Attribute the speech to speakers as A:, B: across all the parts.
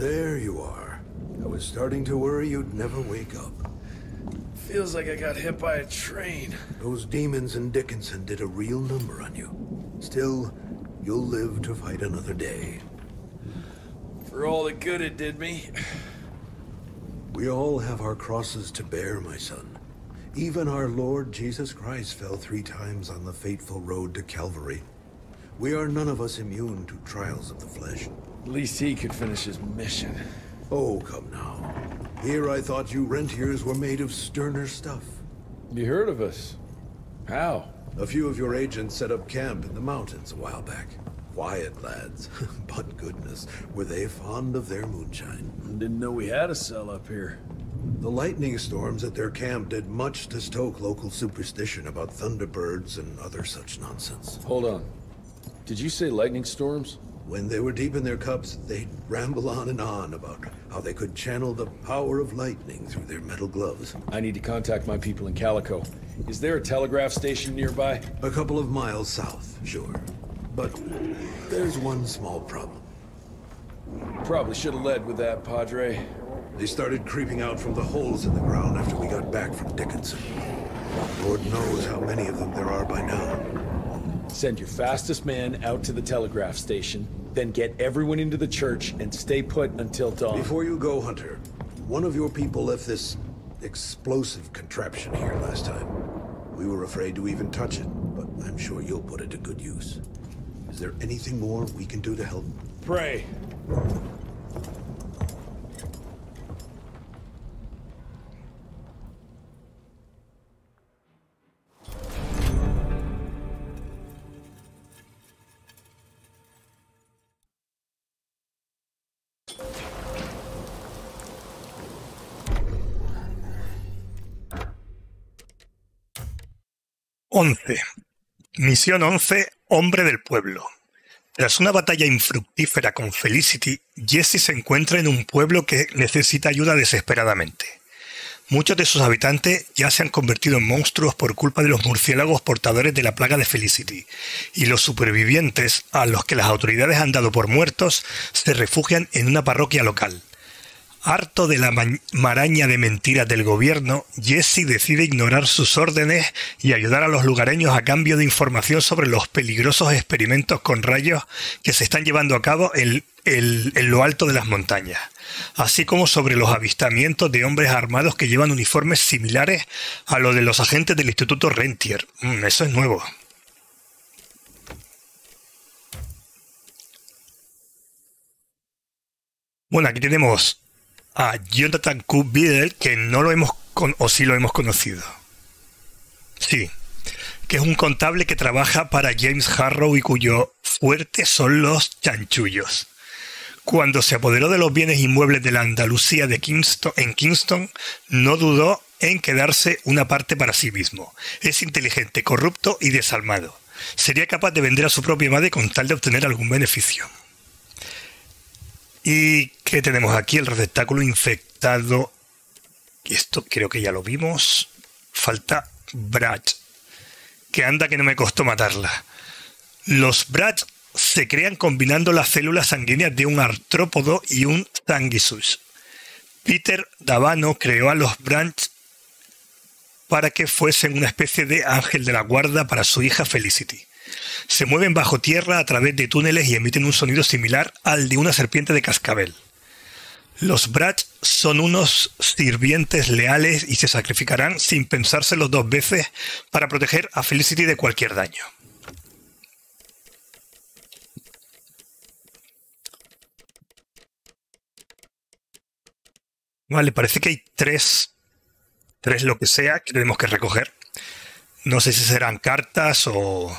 A: There you are. I was starting to worry you'd never wake up.
B: Feels like I got hit by a train.
A: Those demons in Dickinson did a real number on you. Still, you'll live to fight another day.
B: For all the good it did me.
A: We all have our crosses to bear, my son. Even our Lord Jesus Christ fell 3 times on the fateful road to Calvary. We are none of us immune to trials of the flesh.
B: At least he could finish his mission.
A: Oh, come now. Here I thought you rentiers were made of sterner stuff.
B: You heard of us? How?
A: A few of your agents set up camp in the mountains a while back. Quiet lads, but goodness, were they fond of their moonshine.
B: Didn't know we had a cell up here.
A: The lightning storms at their camp did much to stoke local superstition about thunderbirds and other such nonsense.
B: Hold on. Did you say lightning storms?
A: When they were deep in their cups, they'd ramble on and on about how they could channel the power of lightning through their metal gloves.
B: I need to contact my people in Calico. Is there a telegraph station nearby?
A: A couple of miles south, sure. But there's one small problem.
B: Probably should have led with that, Padre.
A: They started creeping out from the holes in the ground after we got back from Dickinson. Lord knows how many of them there are by now.
B: Send your fastest man out to the telegraph station, then get everyone into the church and stay put until dawn.
A: Before you go, Hunter, one of your people left this explosive contraption here last time. We were afraid to even touch it, but I'm sure you'll put it to good use. Is there anything more we can do to help?
B: Pray.
C: Misión 11, Hombre del Pueblo. Tras una batalla infructífera con Felicity, Jesse se encuentra en un pueblo que necesita ayuda desesperadamente. Muchos de sus habitantes ya se han convertido en monstruos por culpa de los murciélagos portadores de la plaga de Felicity, y los supervivientes, a los que las autoridades han dado por muertos, se refugian en una parroquia local. Harto de la maraña de mentiras del gobierno, Jesse decide ignorar sus órdenes y ayudar a los lugareños a cambio de información sobre los peligrosos experimentos con rayos que se están llevando a cabo en lo alto de las montañas, así como sobre los avistamientos de hombres armados que llevan uniformes similares a los de los agentes del Instituto Rentier. Eso es nuevo. Bueno, aquí tenemos a Jonathan Q. Biddle, que no lo hemos o sí lo hemos conocido. Sí, que es un contable que trabaja para James Harrow y cuyo fuerte son los chanchullos. Cuando se apoderó de los bienes inmuebles de la Andalucía de Kingston, no dudó en quedarse una parte para sí mismo. Es inteligente, corrupto y desalmado. Sería capaz de vender a su propia madre con tal de obtener algún beneficio. ¿Y qué tenemos aquí? El receptáculo infectado. Y esto creo que ya lo vimos. Falta Brach. Que anda que no me costó matarla. Los Brach se crean combinando las células sanguíneas de un artrópodo y un sanguisus. Peter Davano creó a los Brach para que fuesen una especie de ángel de la guarda para su hija Felicity. Se mueven bajo tierra a través de túneles y emiten un sonido similar al de una serpiente de cascabel. Los Brach son unos sirvientes leales y se sacrificarán sin pensárselo 2 veces para proteger a Felicity de cualquier daño. Vale, parece que hay tres lo que sea que tenemos que recoger. No sé si serán cartas o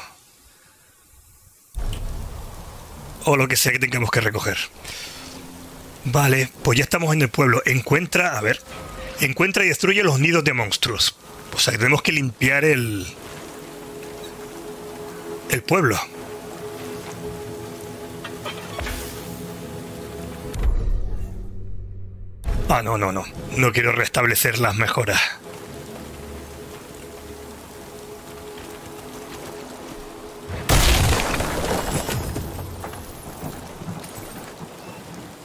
C: lo que sea que tengamos que recoger. Vale, pues ya estamos en el pueblo. Encuentra y destruye los nidos de monstruos. O sea, tenemos que limpiar el pueblo. Ah, no. No quiero restablecer las mejoras.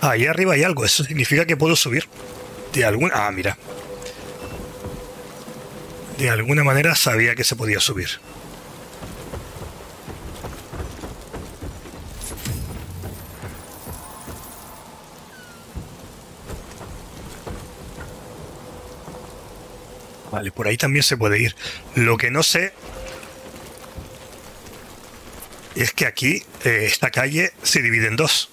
C: Ahí arriba hay algo, eso significa que puedo subir. De alguna... Ah, mira. De alguna manera sabía que se podía subir. Vale, por ahí también se puede ir. Lo que no sé es que aquí esta calle se divide en dos.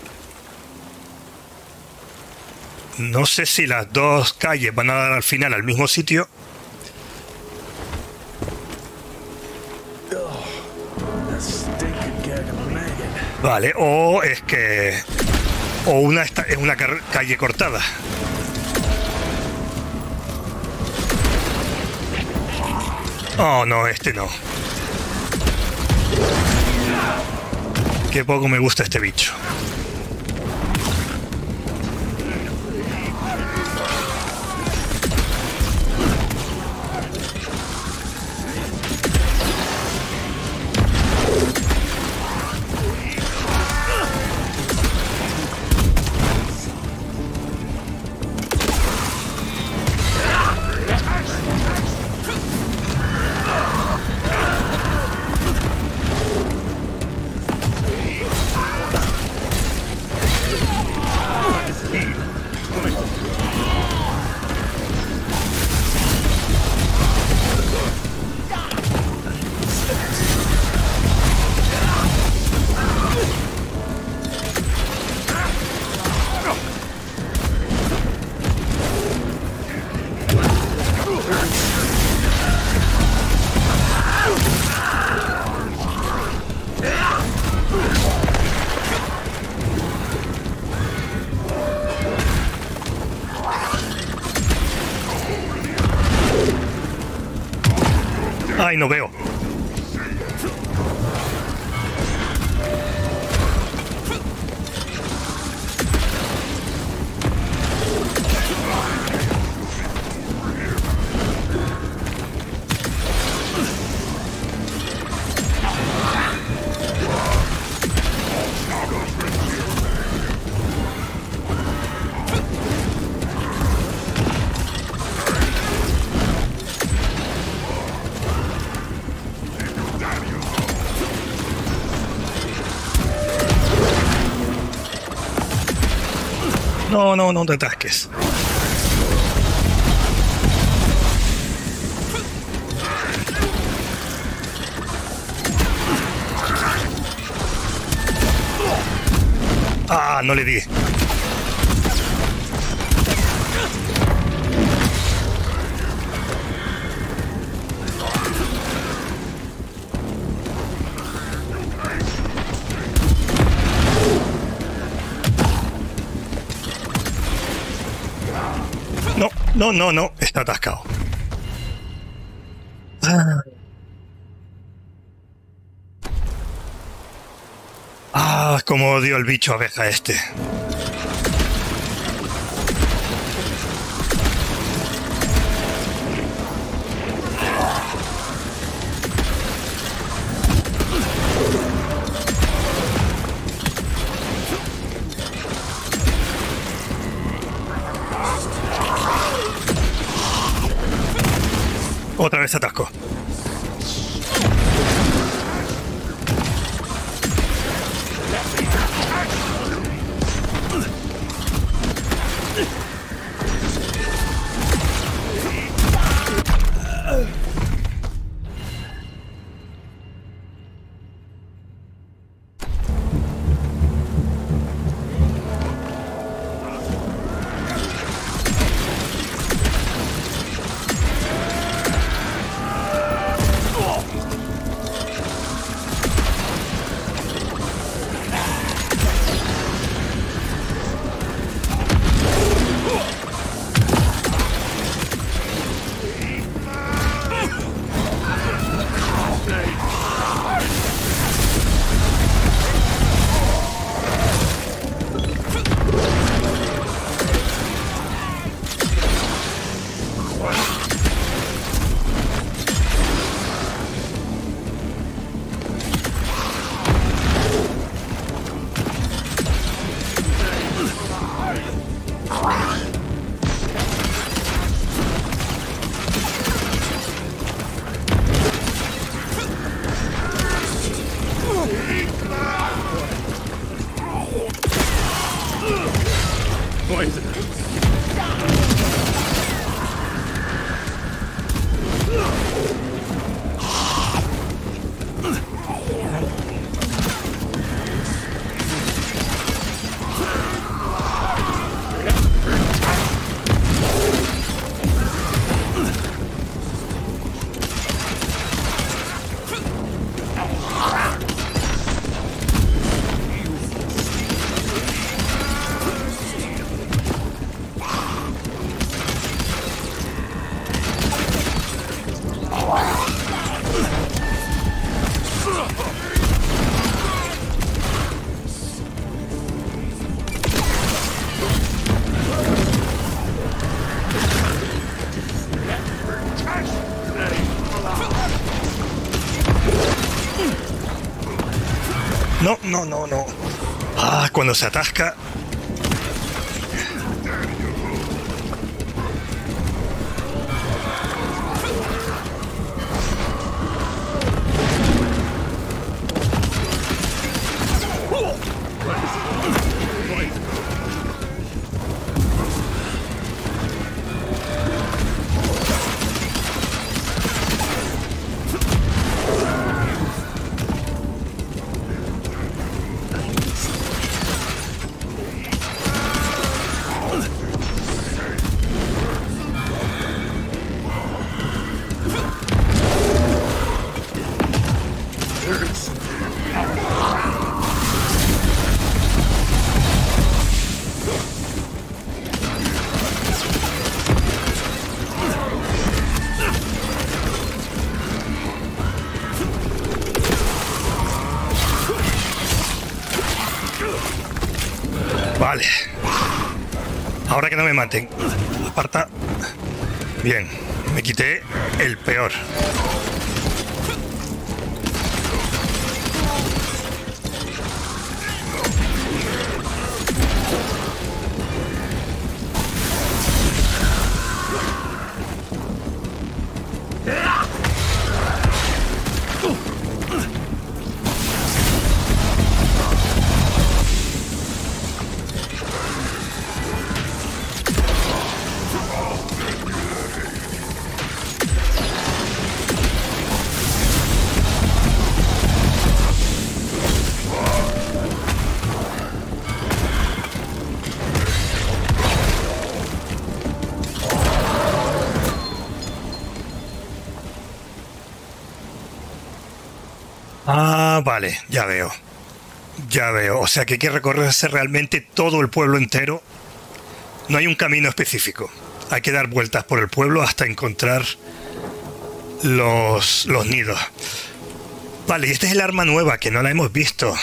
C: No sé si las dos calles van a dar al final al mismo sitio. Vale, o es que... O una es una calle cortada. Oh, no, este no. Qué poco me gusta este bicho. Ay, no veo. No, no, no te atasques. Ah, no le di. No, no, no, no, está atascado. Ah, cómo odio el bicho abeja este. Otra vez se atascó. No, no, no, no. Ah, cuando se atasca. Vale. Ahora que no me maten. Aparta. Bien. Me quité el peor. Ah, vale, ya veo. Ya veo. O sea que hay que recorrerse realmente todo el pueblo entero. No hay un camino específico. Hay que dar vueltas por el pueblo hasta encontrar los nidos. Vale, y esta es el arma nueva, que no la hemos visto.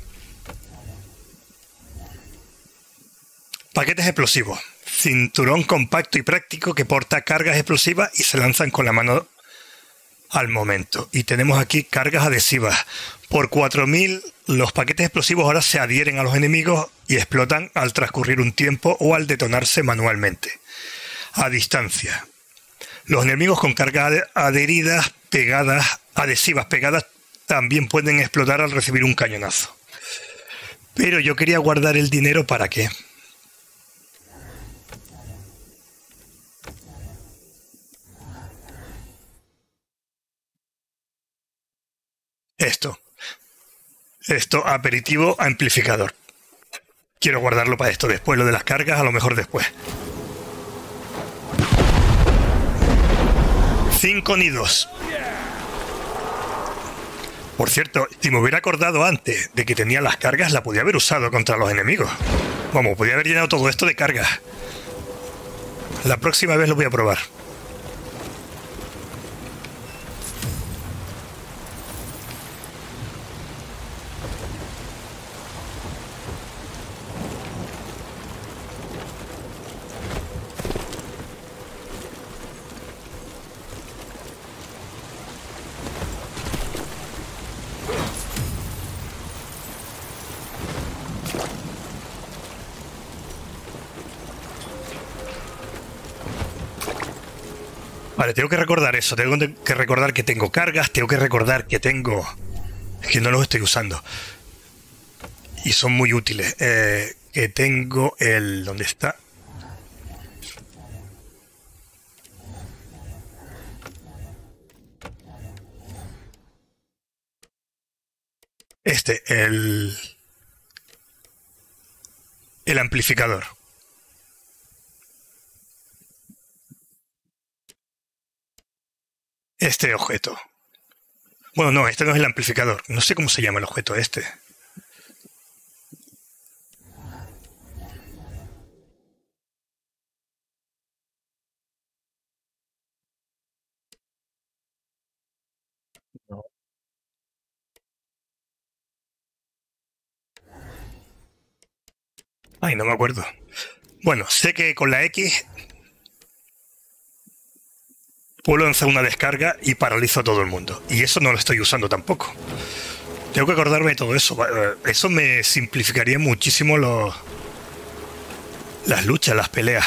C: Paquetes explosivos. Cinturón compacto y práctico que porta cargas explosivas y se lanzan con la mano al momento. Y tenemos aquí cargas adhesivas. Por 4000, los paquetes explosivos ahora se adhieren a los enemigos y explotan al transcurrir un tiempo o al detonarse manualmente. A distancia. Los enemigos con cargas adheridas, adhesivas pegadas, también pueden explotar al recibir un cañonazo. Pero yo quería guardar el dinero ¿para qué? Esto, aperitivo amplificador. Quiero guardarlo para esto después, lo de las cargas, a lo mejor después. 5 nidos. Por cierto, si me hubiera acordado antes de que tenía las cargas, la podía haber usado contra los enemigos. Vamos, podía haber llenado todo esto de cargas. La próxima vez lo voy a probar. Vale, tengo que recordar eso, tengo que recordar que tengo cargas, tengo que recordar que tengo... que no los estoy usando. Y son muy útiles. Que tengo el... ¿dónde está? el amplificador. Este objeto. Bueno, no, este no es el amplificador. No sé cómo se llama el objeto este. No. Ay, no me acuerdo. Bueno, sé que con la X puedo lanzar una descarga y paralizo a todo el mundo. Y eso no lo estoy usando tampoco. Tengo que acordarme de todo eso. Eso me simplificaría muchísimo las luchas, las peleas.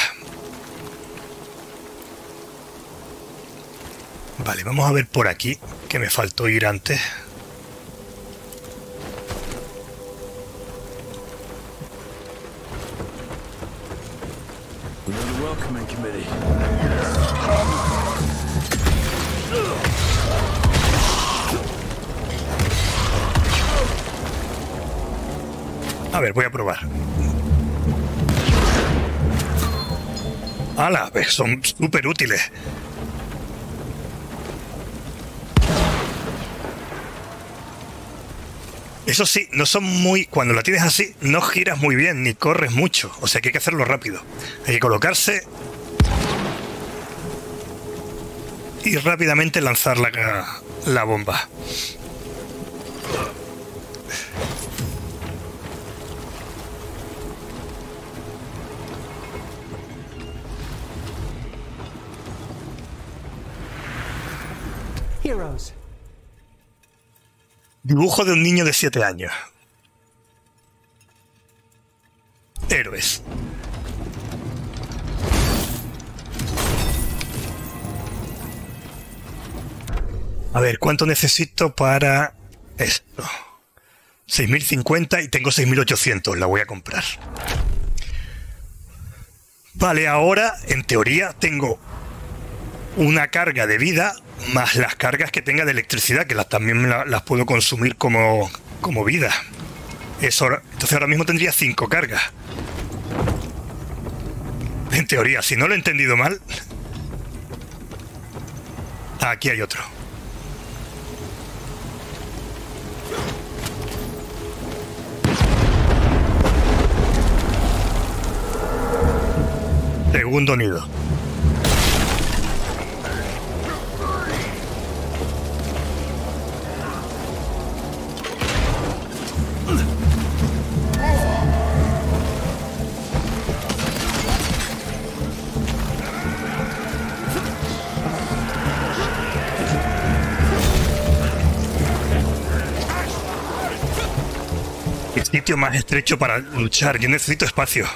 C: Vale, vamos a ver por aquí, que me faltó ir antes. A ver, voy a probar. ¡Hala! Son súper útiles. Eso sí, no son muy... Cuando la tienes así, no giras muy bien, ni corres mucho. O sea que hay que hacerlo rápido. Hay que colocarse y rápidamente lanzar la bomba.
D: Heroes.
C: Dibujo de un niño de 7 años. Héroes. A ver, ¿cuánto necesito para esto? 6.050 y tengo 6.800. La voy a comprar. Vale, ahora, en teoría, tengo una carga de vida más las cargas que tenga de electricidad, que también las puedo consumir como vida. Entonces ahora mismo tendría 5 cargas. En teoría, si no lo he entendido mal. Aquí hay otro. Segundo nido. El sitio más estrecho para luchar. Yo necesito espacio.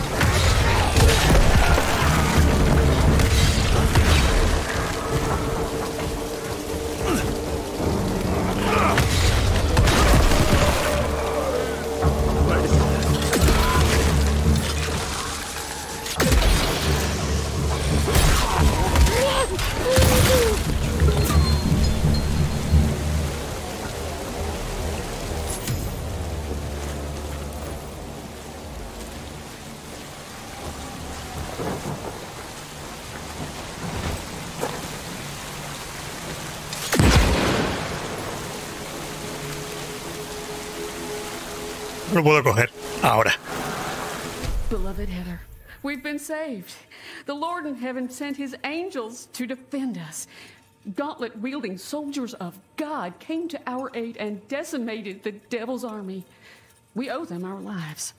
C: No lo puedo coger ahora.
E: Beloved Heather, we've been saved. The Lord in heaven sent his angels to defend us. Gauntlet-wielding soldiers of God came to our aid and decimated the devil's army. We owe them our lives.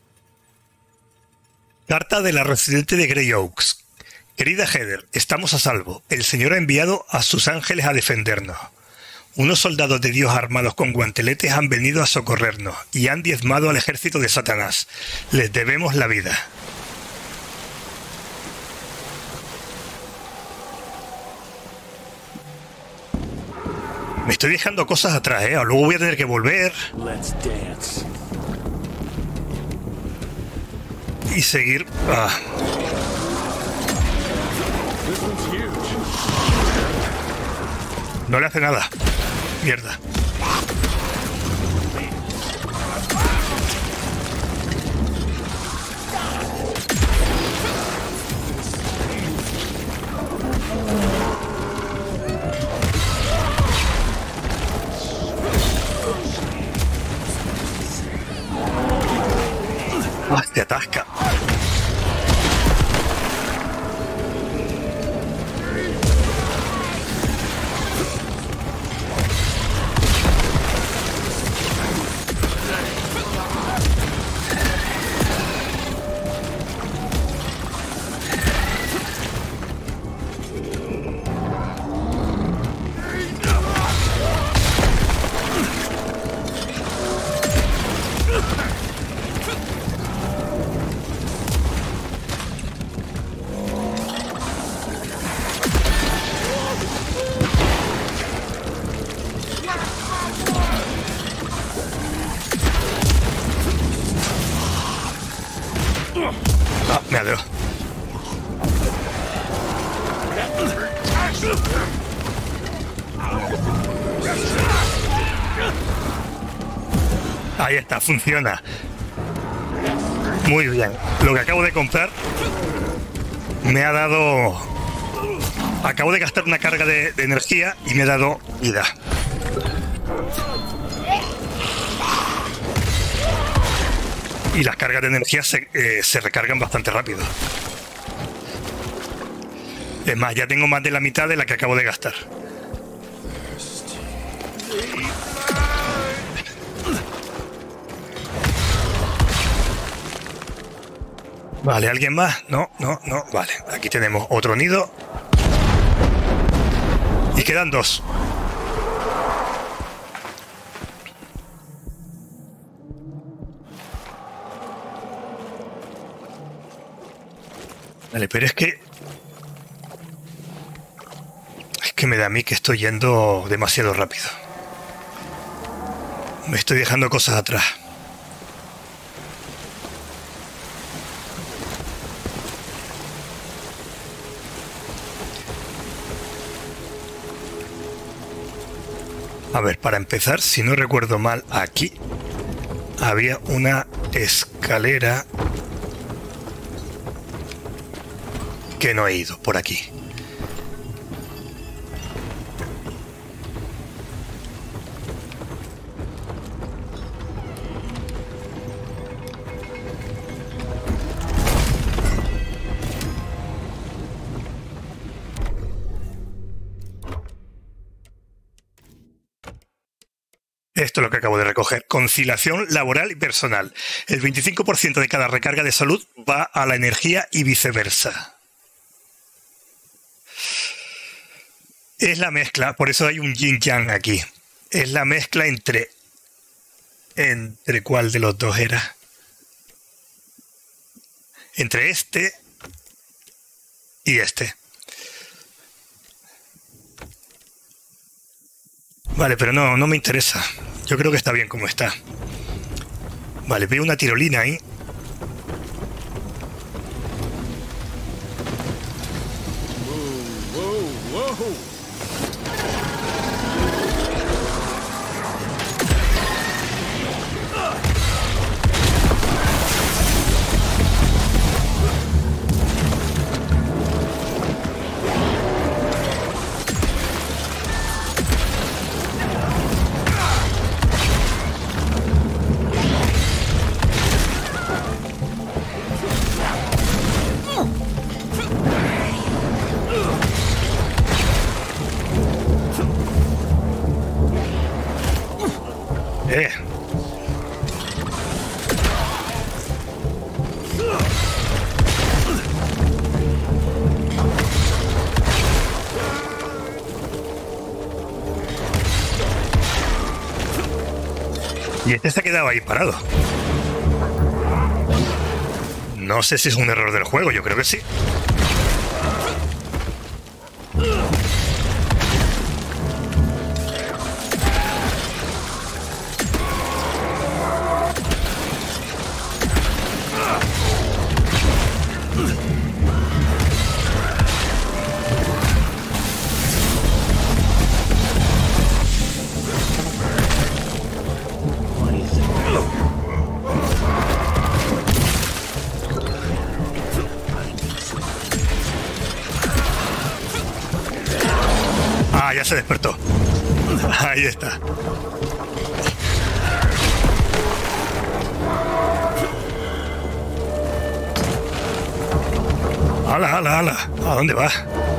C: Carta de la residente de Grey Oaks. Querida Heather, estamos a salvo. El Señor ha enviado a sus ángeles a defendernos. Unos soldados de Dios armados con guanteletes han venido a socorrernos y han diezmado al ejército de Satanás. Les debemos la vida. Me estoy dejando cosas atrás, ¿eh? Luego voy a tener que volver. Y seguir. No le hace nada. Mierda. Se atasca. Ahí está, funciona. Muy bien. Lo que acabo de comprar me ha dado... Acabo de gastar una carga de energía y me ha dado vida. Y las cargas de energía se recargan bastante rápido. Es más, ya tengo más de la mitad de la que acabo de gastar. Vale, ¿alguien más? No. Vale, aquí tenemos otro nido. Y quedan 2. Vale, pero es que me da a mí que estoy yendo demasiado rápido. Me estoy dejando cosas atrás. A ver, para empezar, si no recuerdo mal, aquí había una escalera que no he ido por aquí. Esto es lo que acabo de recoger. Conciliación laboral y personal. El 25% de cada recarga de salud va a la energía y viceversa. Es la mezcla, por eso hay un yin-yang aquí. Es la mezcla entre cuál de los dos era. Entre este y este. Vale, pero no me interesa. Yo creo que está bien como está. Vale, veo una tirolina ahí. Y este se ha quedado ahí parado. No sé si es un error del juego, yo creo que sí. Ah, ya se despertó. Ahí está. ¡Hala, hala, hala! ¿A dónde va?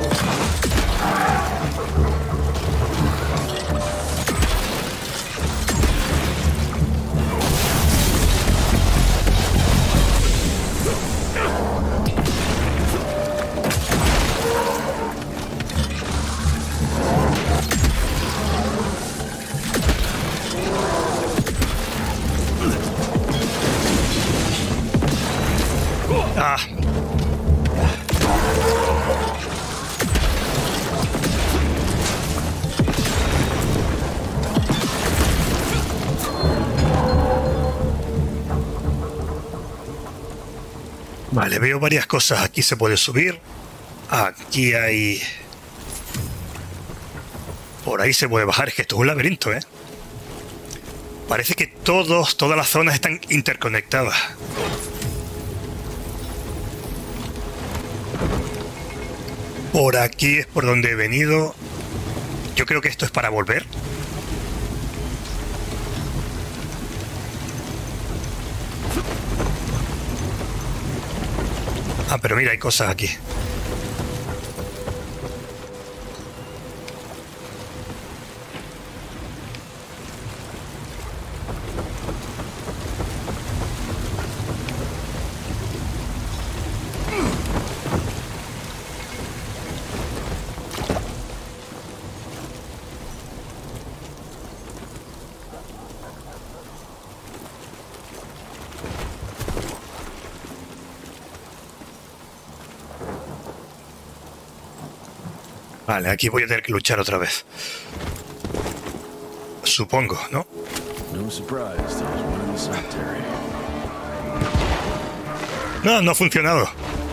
C: Ah. Vale, veo varias cosas. Aquí se puede subir. Aquí hay... Por ahí se puede bajar. Es que esto es un laberinto, ¿eh? Parece que todas las zonas están interconectadas. Por aquí es por donde he venido. Yo creo que esto es para volver. Ah, pero mira, hay cosas aquí. Vale, aquí voy a tener que luchar otra vez. Supongo, ¿no? No, no ha funcionado.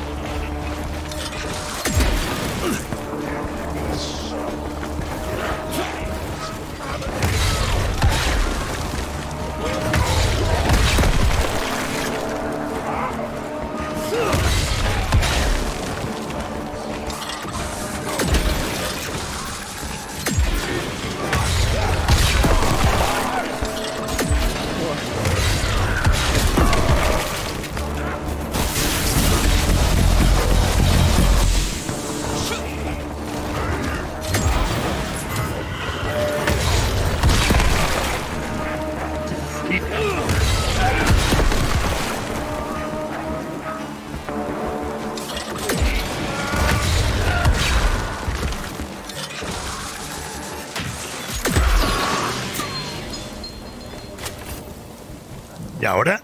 C: ¿Y ahora?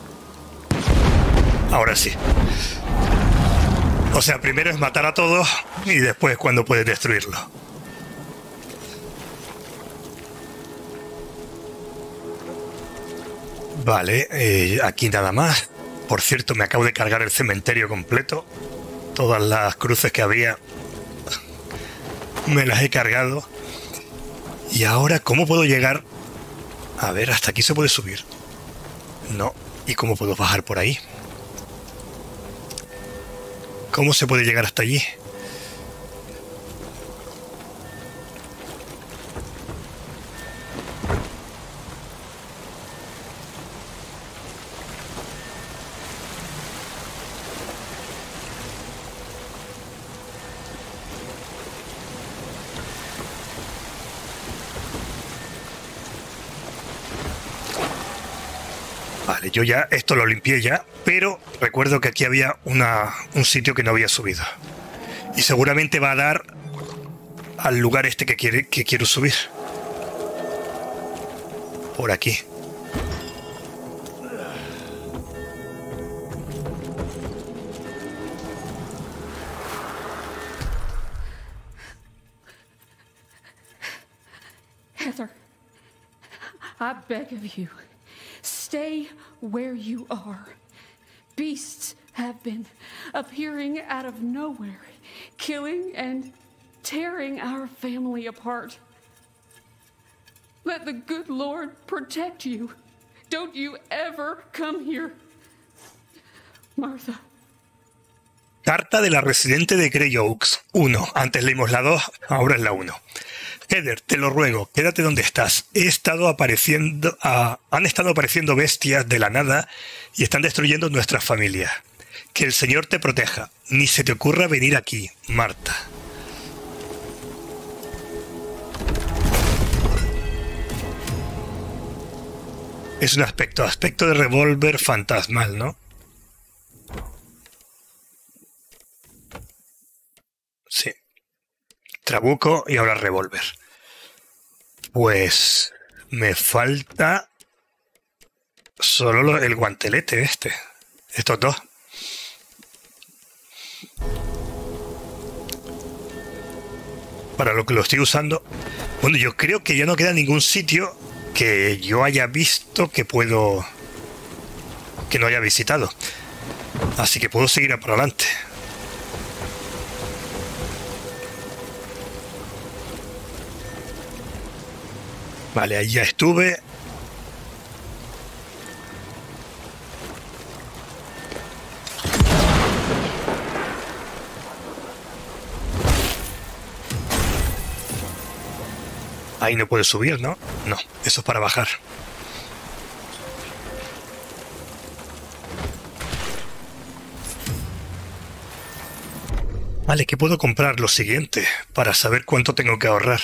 C: Ahora sí. O sea, primero es matar a todos y después cuando puedes destruirlo. Vale, aquí nada más. Por cierto, me acabo de cargar el cementerio completo. Todas las cruces que había me las he cargado. Y ahora, ¿cómo puedo llegar? A ver, hasta aquí se puede subir. No. ¿Y cómo puedo bajar por ahí? ¿Cómo se puede llegar hasta allí? Vale, yo ya esto lo limpié ya, pero recuerdo que aquí había un sitio que no había subido. Y seguramente va a dar al lugar este que quiero subir. Por aquí.
E: Heather, I beg of you, stay where you are. Beasts have been appearing out of nowhere, killing and tearing our family apart. Let the good Lord protect you. Don't you ever come here. Martha.
C: Carta de la residente de Grey Oaks 1. Antes leímos la 2, ahora es la 1. Heather, te lo ruego, quédate donde estás. Han estado apareciendo bestias de la nada y están destruyendo nuestras familias. Que el Señor te proteja. Ni se te ocurra venir aquí, Marta. Es un aspecto de revólver fantasmal, ¿no? Sí. Trabuco y ahora revólver. Pues me falta solo el guantelete este. Estos dos. Para lo que lo estoy usando. Bueno, yo creo que ya no queda ningún sitio que yo haya visto que no haya visitado. Así que puedo seguir para adelante. Vale, ahí ya estuve. Ahí no puedo subir, ¿no? No, eso es para bajar. Vale, ¿qué puedo comprar? Lo siguiente, para saber cuánto tengo que ahorrar.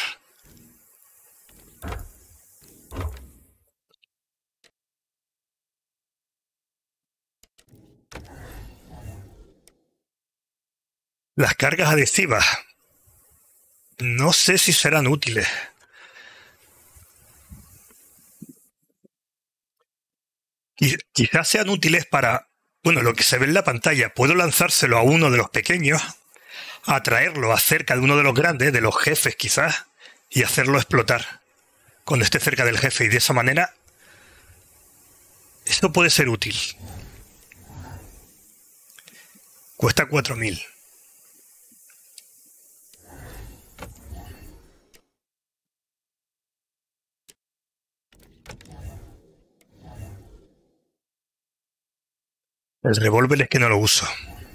C: Las cargas adhesivas. No sé si serán útiles. Quizás sean útiles para, bueno, lo que se ve en la pantalla. Puedo lanzárselo a uno de los pequeños, atraerlo cerca de uno de los grandes, de los jefes quizás, y hacerlo explotar cuando esté cerca del jefe. Y de esa manera, esto puede ser útil. Cuesta 4000. El revólver es que no lo uso.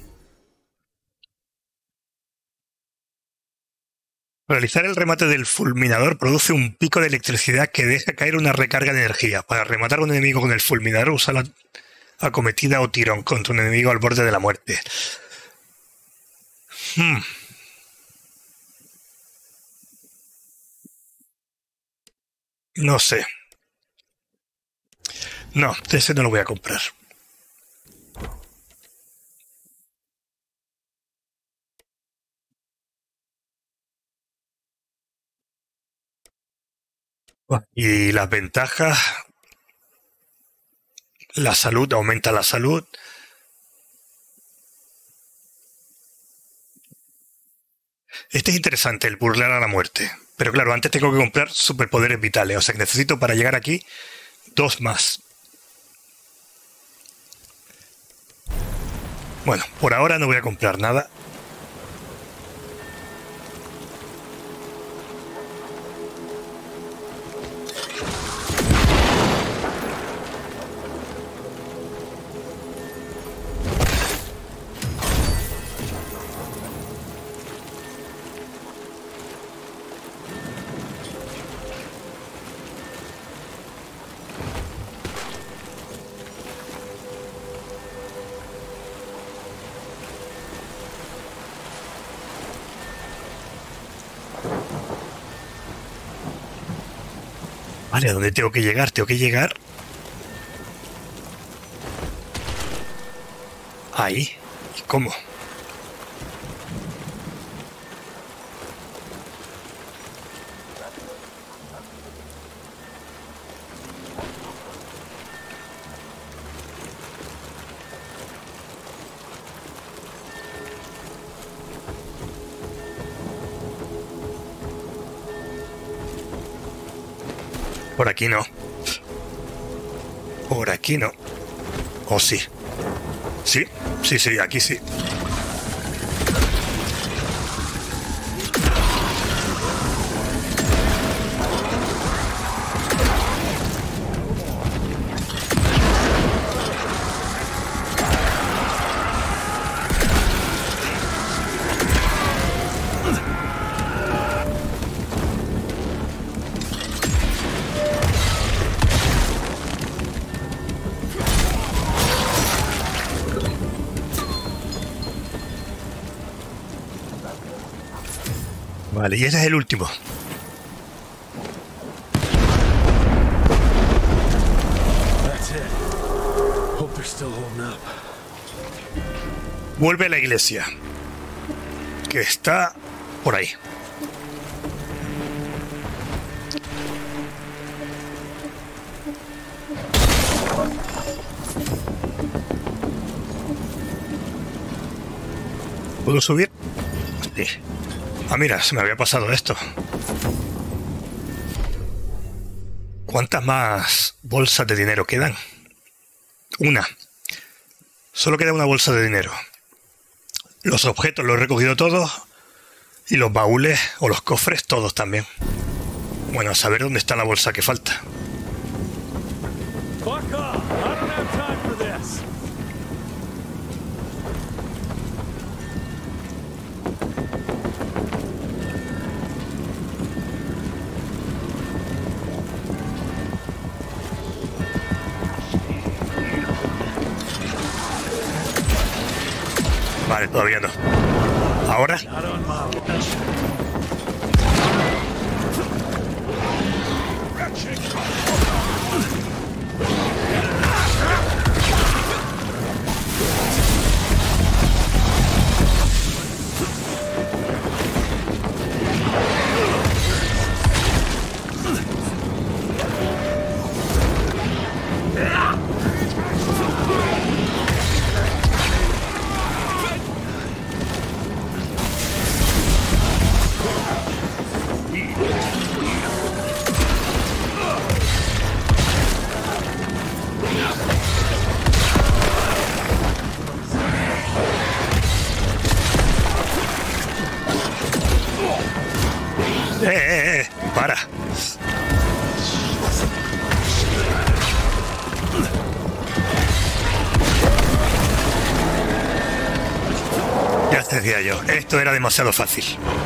C: Realizar el remate del fulminador produce un pico de electricidad que deja caer una recarga de energía. Para rematar a un enemigo con el fulminador, usa la acometida o tirón contra un enemigo al borde de la muerte. No sé. No, ese no lo voy a comprar. Y las ventajas, la salud, aumenta la salud. Este es interesante, el burlar a la muerte. Pero claro, antes tengo que comprar superpoderes vitales. O sea que necesito para llegar aquí 2 más. Bueno, por ahora no voy a comprar nada. Vale, ¿a dónde tengo que llegar? Tengo que llegar ahí. ¿Y cómo? Por aquí no. Por aquí no. ¿O sí? Sí, sí, sí, aquí sí. Vale, y ese es el último. Vuelve a la iglesia, que está por ahí. ¿Puedo subir? Sí. Ah, mira, se me había pasado esto. ¿Cuántas más bolsas de dinero quedan? Una. Solo queda una bolsa de dinero. Los objetos los he recogido todos. Y los baúles o los cofres todos también. Bueno, a saber dónde está la bolsa que falta. Vale, todavía no. Ahora. Para. Ya te decía yo, esto era demasiado fácil.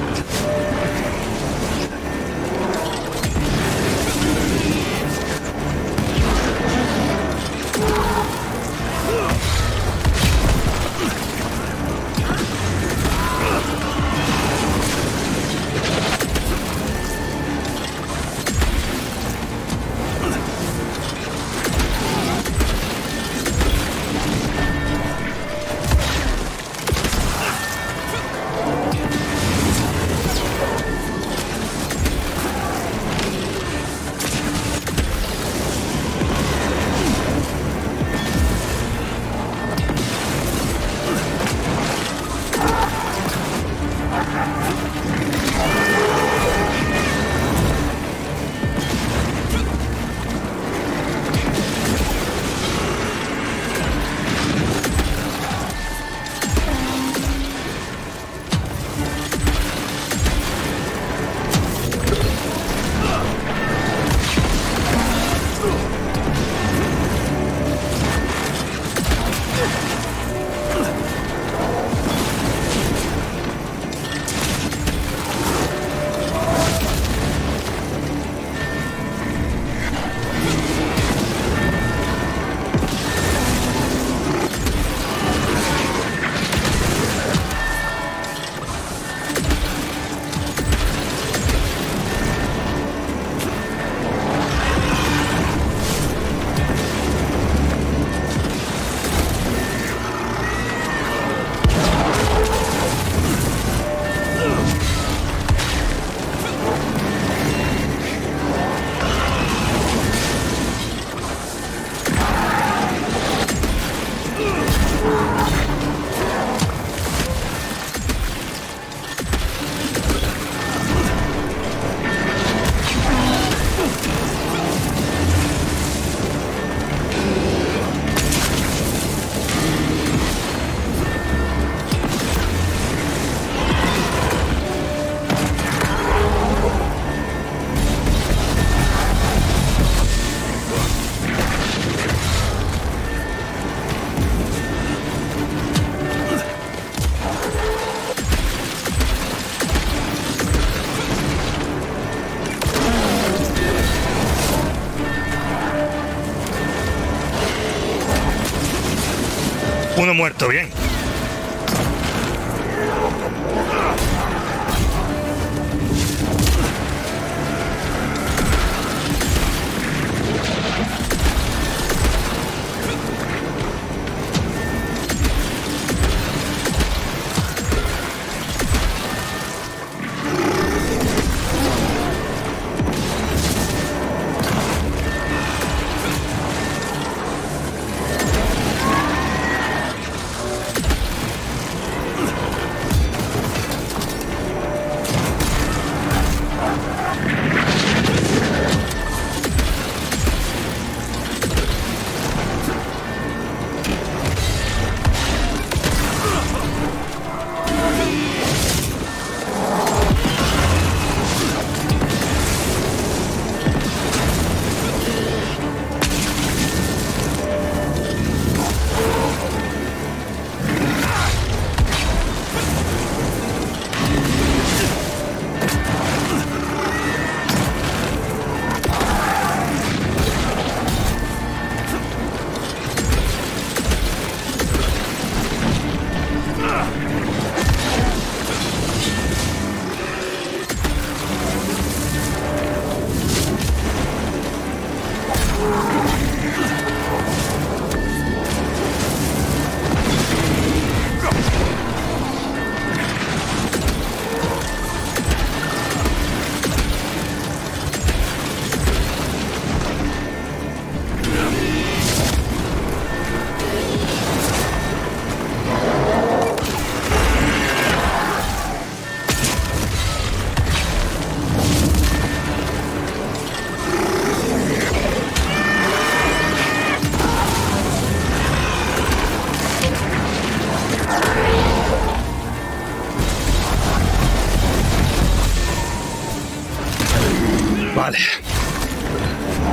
C: Uno muerto, bien.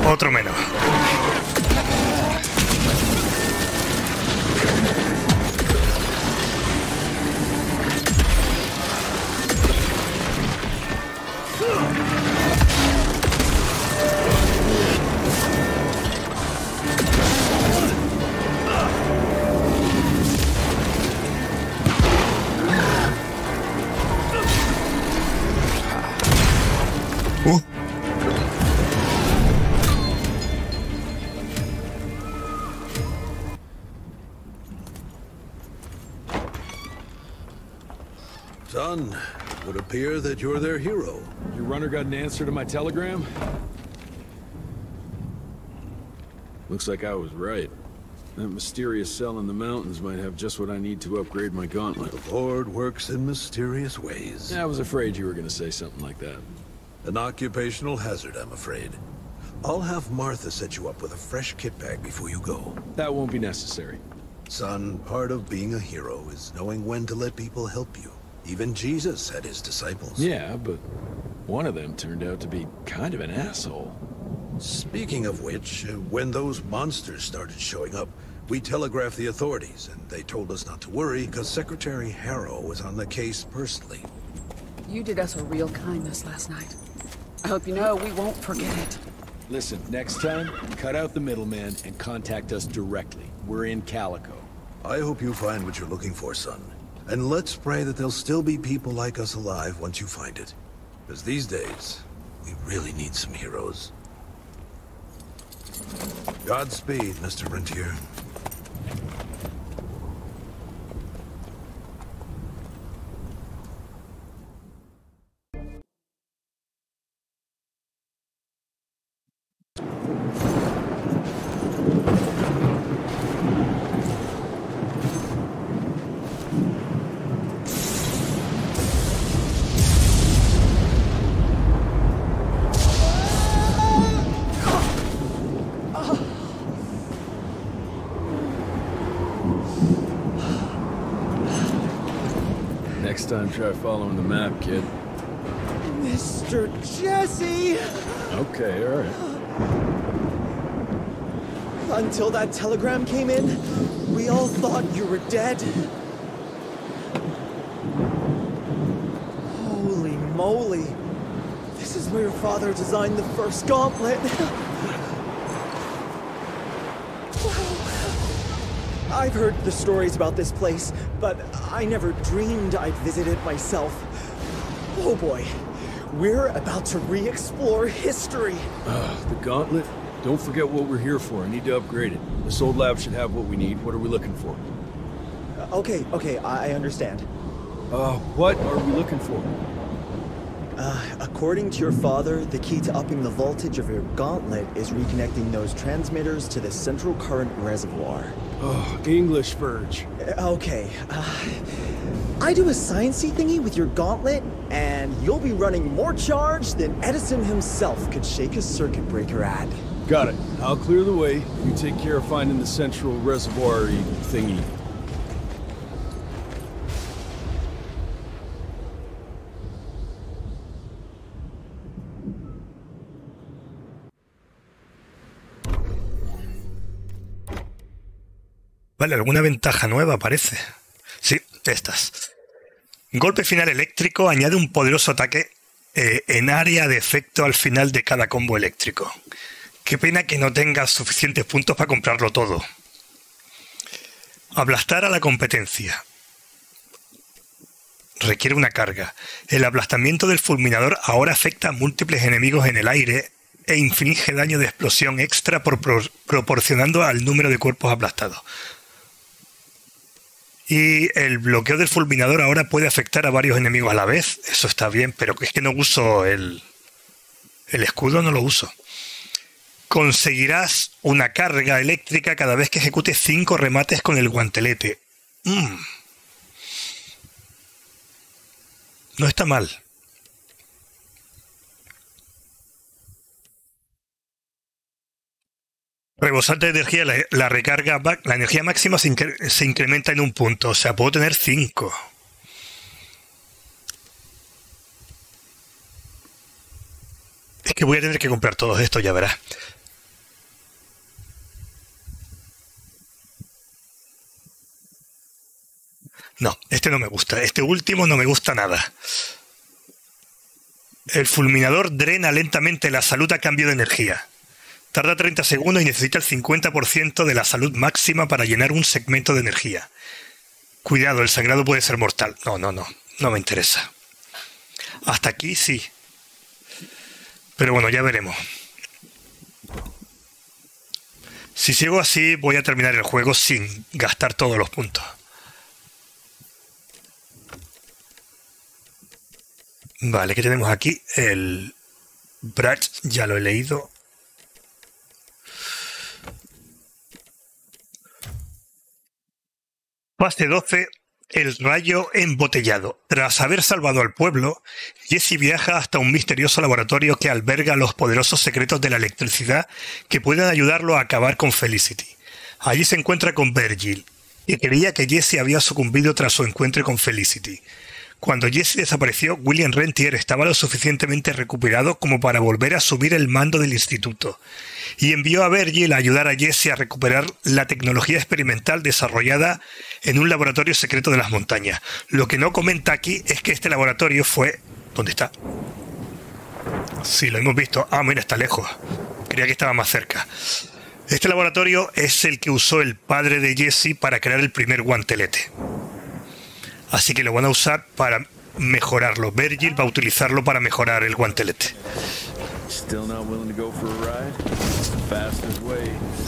C: Otro menos.
A: Son, it would appear that you're their hero.
B: Your runner got an answer to my telegram? Looks like I was right. That mysterious cell in the mountains might have just what I need to upgrade my gauntlet.
A: The Lord works in mysterious ways.
B: I was afraid you were going to say something like that.
A: An occupational hazard, I'm afraid. I'll have Martha set you up with a fresh kit bag before you go.
B: That won't be necessary.
A: Son, part of being a hero is knowing when to let people help you. Even Jesus had his disciples.
B: Yeah, but one of them turned out to be kind of an asshole.
A: Speaking of which, when those monsters started showing up, we telegraphed the authorities, and they told us not to worry because Secretary Harrow was on the case personally.
E: You did us a real kindness last night. I hope you know we won't forget it.
B: Listen, next time, cut out the middleman and contact us directly. We're in Calico.
A: I hope you find what you're looking for, son. And let's pray that there'll still be people like us alive once you find it. Because these days, we really need some heroes. Godspeed, Mr. Rentier.
B: Next time, try following the map, kid.
D: Mr. Jesse!
B: Okay, all right.
D: Until that telegram came in, we all thought you were dead. Holy moly. This is where your father designed the first gauntlet. I've heard the stories about this place, but I never dreamed I'd visit it myself. Oh boy, we're about to re-explore history.
B: The gauntlet? Don't forget what we're here for. I need to upgrade it. This old lab should have what we need. What are we looking for?
D: Okay, I understand.
B: What are we looking for?
D: According to your father, the key to upping the voltage of your gauntlet is reconnecting those transmitters to the central current reservoir.
B: Oh, English Verge.
D: Okay, I do a sciencey thingy with your gauntlet, and you'll be running more charge than Edison himself could shake a circuit breaker at.
B: Got it. I'll clear the way. You take care of finding the central reservoir-y thingy.
C: Vale, alguna ventaja nueva parece. Sí, estas. Golpe final eléctrico añade un poderoso ataque en área de efecto al final de cada combo eléctrico. Qué pena que no tengas suficientes puntos para comprarlo todo. Aplastar a la competencia. Requiere una carga. El aplastamiento del fulminador ahora afecta a múltiples enemigos en el aire e inflige daño de explosión extra proporcionando al número de cuerpos aplastados. Y el bloqueo del fulminador ahora puede afectar a varios enemigos a la vez. Eso está bien, pero es que no uso el escudo, no lo uso. Conseguirás una carga eléctrica cada vez que ejecutes 5 remates con el guantelete. No está mal. Rebosante de energía, la recarga, la energía máxima se incrementa en un punto, o sea, puedo tener 5. Es que voy a tener que comprar todos estos, ya verás. No, este no me gusta. Este último no me gusta nada. El fulminador drena lentamente la salud a cambio de energía. Tarda 30 segundos y necesita el 50% de la salud máxima para llenar un segmento de energía. Cuidado, el sangrado puede ser mortal. No me interesa. Hasta aquí sí. Pero bueno, ya veremos. Si sigo así, voy a terminar el juego sin gastar todos los puntos. Vale, ¿qué tenemos aquí? El Bratz, ya lo he leído. Fase 12, el rayo embotellado. Tras haber salvado al pueblo, Jesse viaja hasta un misterioso laboratorio que alberga los poderosos secretos de la electricidad que pueden ayudarlo a acabar con Felicity. Allí se encuentra con Virgil, que creía que Jesse había sucumbido tras su encuentro con Felicity. Cuando Jesse desapareció, William Rentier estaba lo suficientemente recuperado como para volver a asumir el mando del instituto, y envió a Virgil a ayudar a Jesse a recuperar la tecnología experimental desarrollada en un laboratorio secreto de las montañas. Lo que no comenta aquí es que este laboratorio fue... ¿Dónde está? Sí, lo hemos visto. Ah, mira, está lejos. Creía que estaba más cerca. Este laboratorio es el que usó el padre de Jesse para crear el primer guantelete. Así que lo van a usar para mejorarlo. Virgil va a utilizarlo para mejorar el guantelete.
F: Still not willing to go for a ride? It's the fastest way.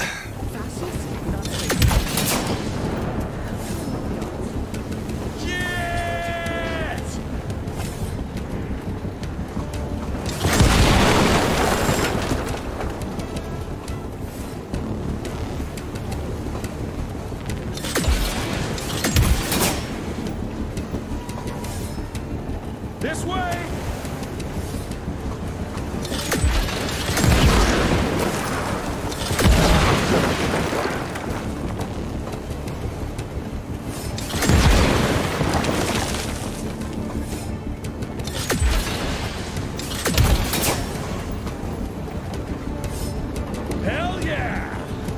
F: This way! Hell yeah!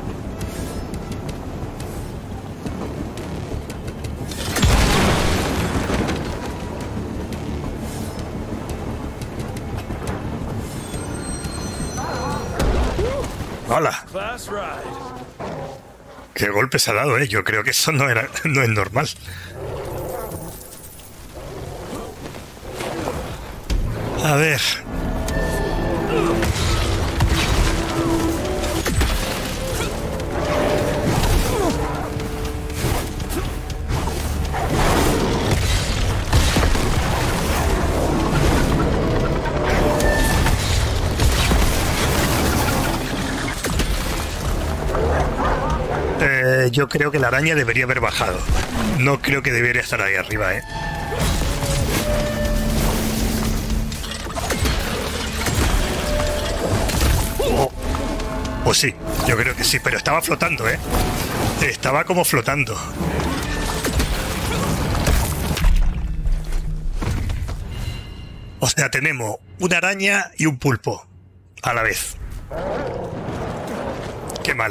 C: ¡Hola!
F: Class ride.
C: ¡Qué golpe se ha dado, eh! Yo creo que eso no es normal. A ver... yo creo que la araña debería haber bajado. No creo que debería estar ahí arriba, ¿eh? Oh. Pues sí, yo creo que sí, pero estaba flotando, ¿eh? Estaba como flotando. O sea, tenemos una araña y un pulpo a la vez. Qué mal.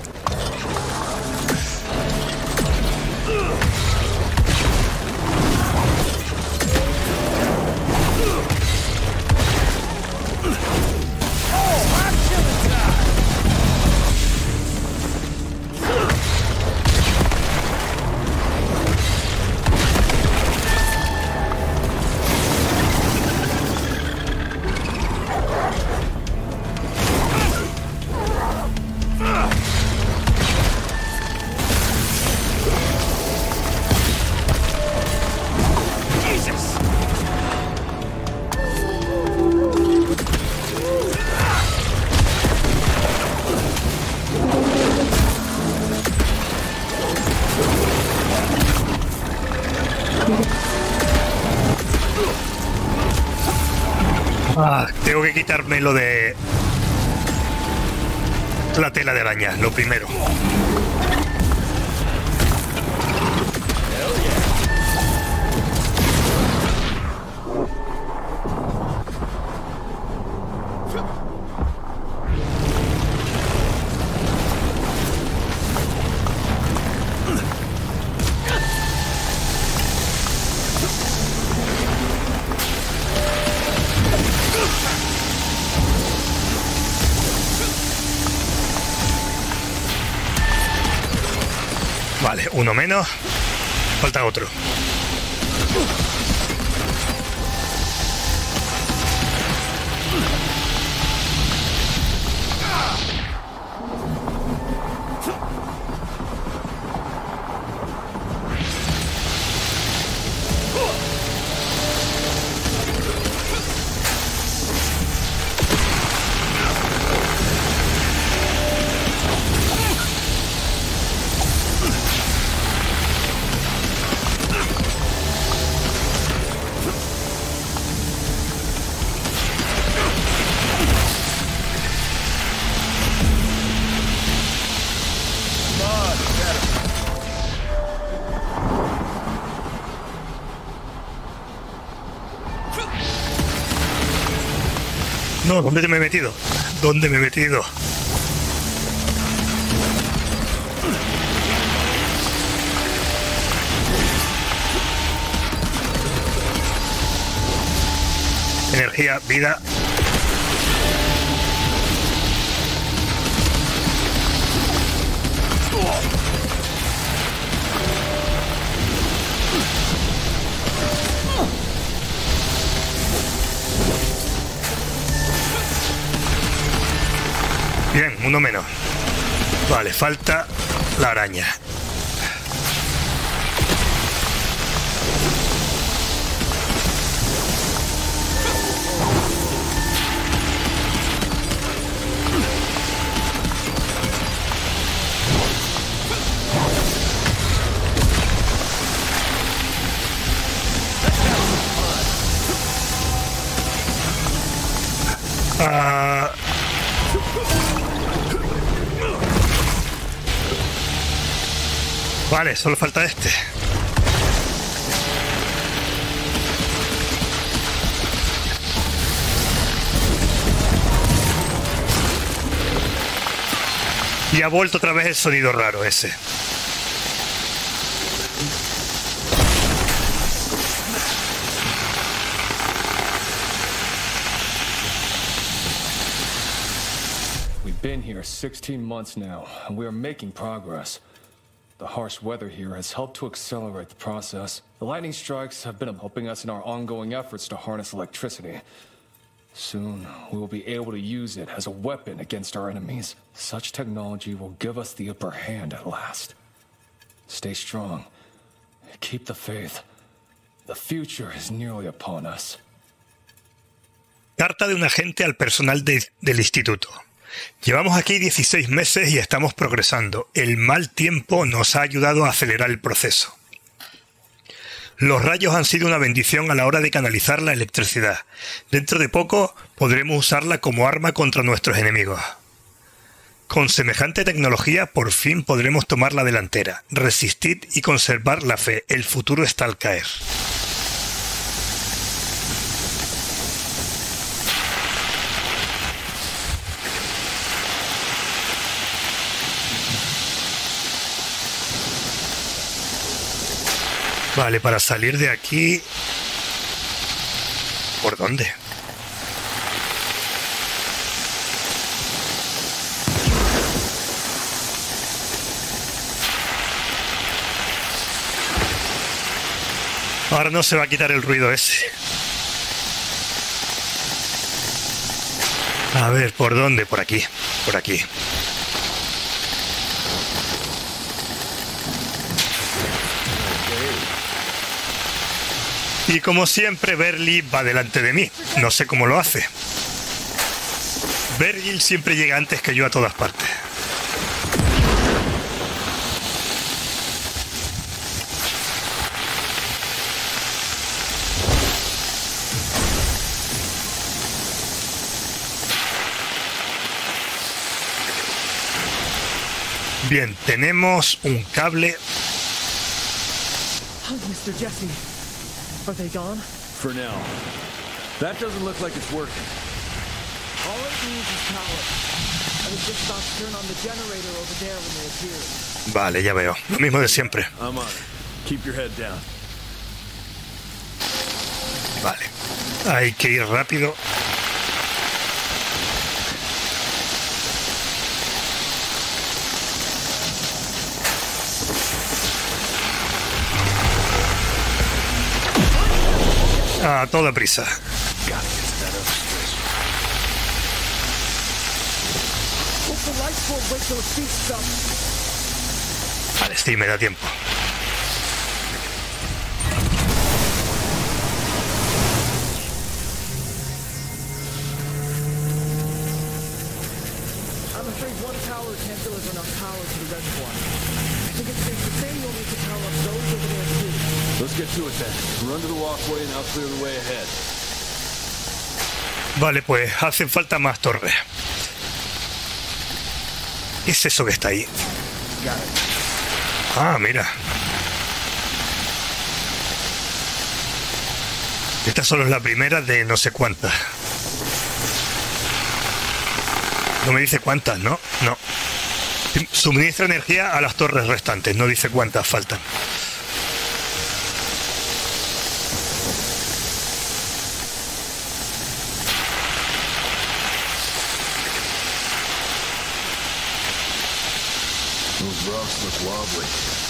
C: Tengo que quitarme lo de la tela de araña, lo primero. Vale, uno menos. Falta otro. No, ¿dónde me he metido? ¿Dónde me he metido? Energía, vida. Bien, uno menos. Vale, falta la araña. Vale, solo falta este. Y ha vuelto otra vez el sonido raro ese.
G: We've been here 16 months now, and we are making progress. The harsh weather here has helped to accelerate the process. The lightning strikes have been helping us in our ongoing efforts to harness electricity. Soon, we will be able to use it as a weapon against our enemies. Such technology will give us the upper hand at last. Stay strong. Keep the faith. The future is nearly upon us.
C: Carta de un agente al personal del instituto. Llevamos aquí 16 meses y estamos progresando. El mal tiempo nos ha ayudado a acelerar el proceso. Los rayos han sido una bendición a la hora de canalizar la electricidad. Dentro de poco podremos usarla como arma contra nuestros enemigos. Con semejante tecnología por fin podremos tomar la delantera, resistir y conservar la fe. El futuro está al caer. Vale, para salir de aquí... ¿Por dónde? Ahora no se va a quitar el ruido ese. A ver, ¿por dónde? Por aquí, por aquí. Y como siempre, Berli va delante de mí. No sé cómo lo hace. Vergil siempre llega antes que yo a todas partes. Bien, tenemos un cable.
D: Mr. Jesse, are they gone?
F: For now. That doesn't look like it's working.
D: All it needs is power. I was just about to turn on the generator over there when they appeared.
C: Vale, ya veo. Lo mismo de siempre.
F: I'm on it. Keep your head down.
C: Vale. Hay que ir rápido. A toda prisa. Vale, sí, me da tiempo.
D: I'm afraid one tower can't deliver enough power to the reservoir. I think it's safe to say you'll need to power up those over there too.
F: Let's get to it then. Run to the walkway and I'll clear the way ahead.
C: Vale, pues hacen falta más torres. ¿Qué es eso que está ahí? Ah, mira. Esta solo es la primera de no sé cuántas. No me dice cuántas, ¿no? No. Suministra energía a las torres restantes. No dice cuántas faltan.
F: Those rocks look wobbly.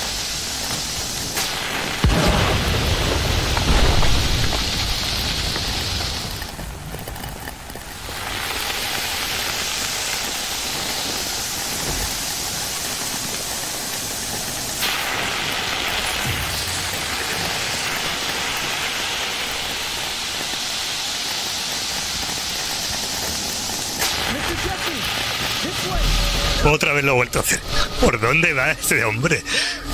C: Otra vez lo he vuelto a hacer. ¿Por dónde va ese hombre?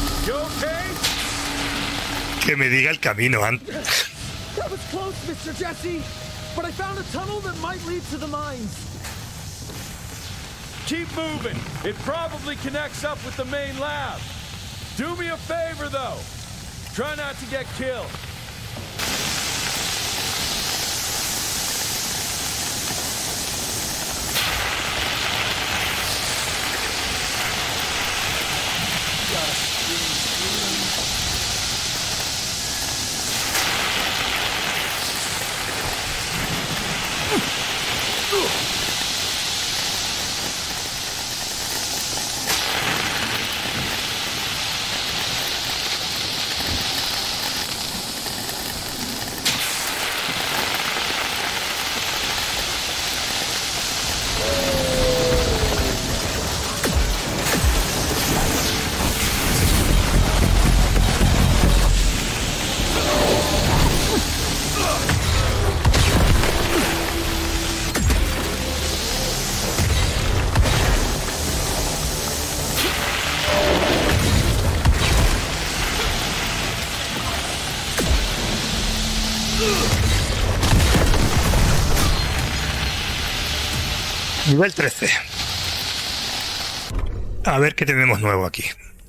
C: Que me diga el camino antes.
D: That was close, Mr. Jesse, but I found a tunnel that might lead to the mines.
F: Keep moving. It probably connects up with the main lab. Do me a favor, though. Try not to get killed.
C: Nivel 13. A ver qué tenemos nuevo aquí.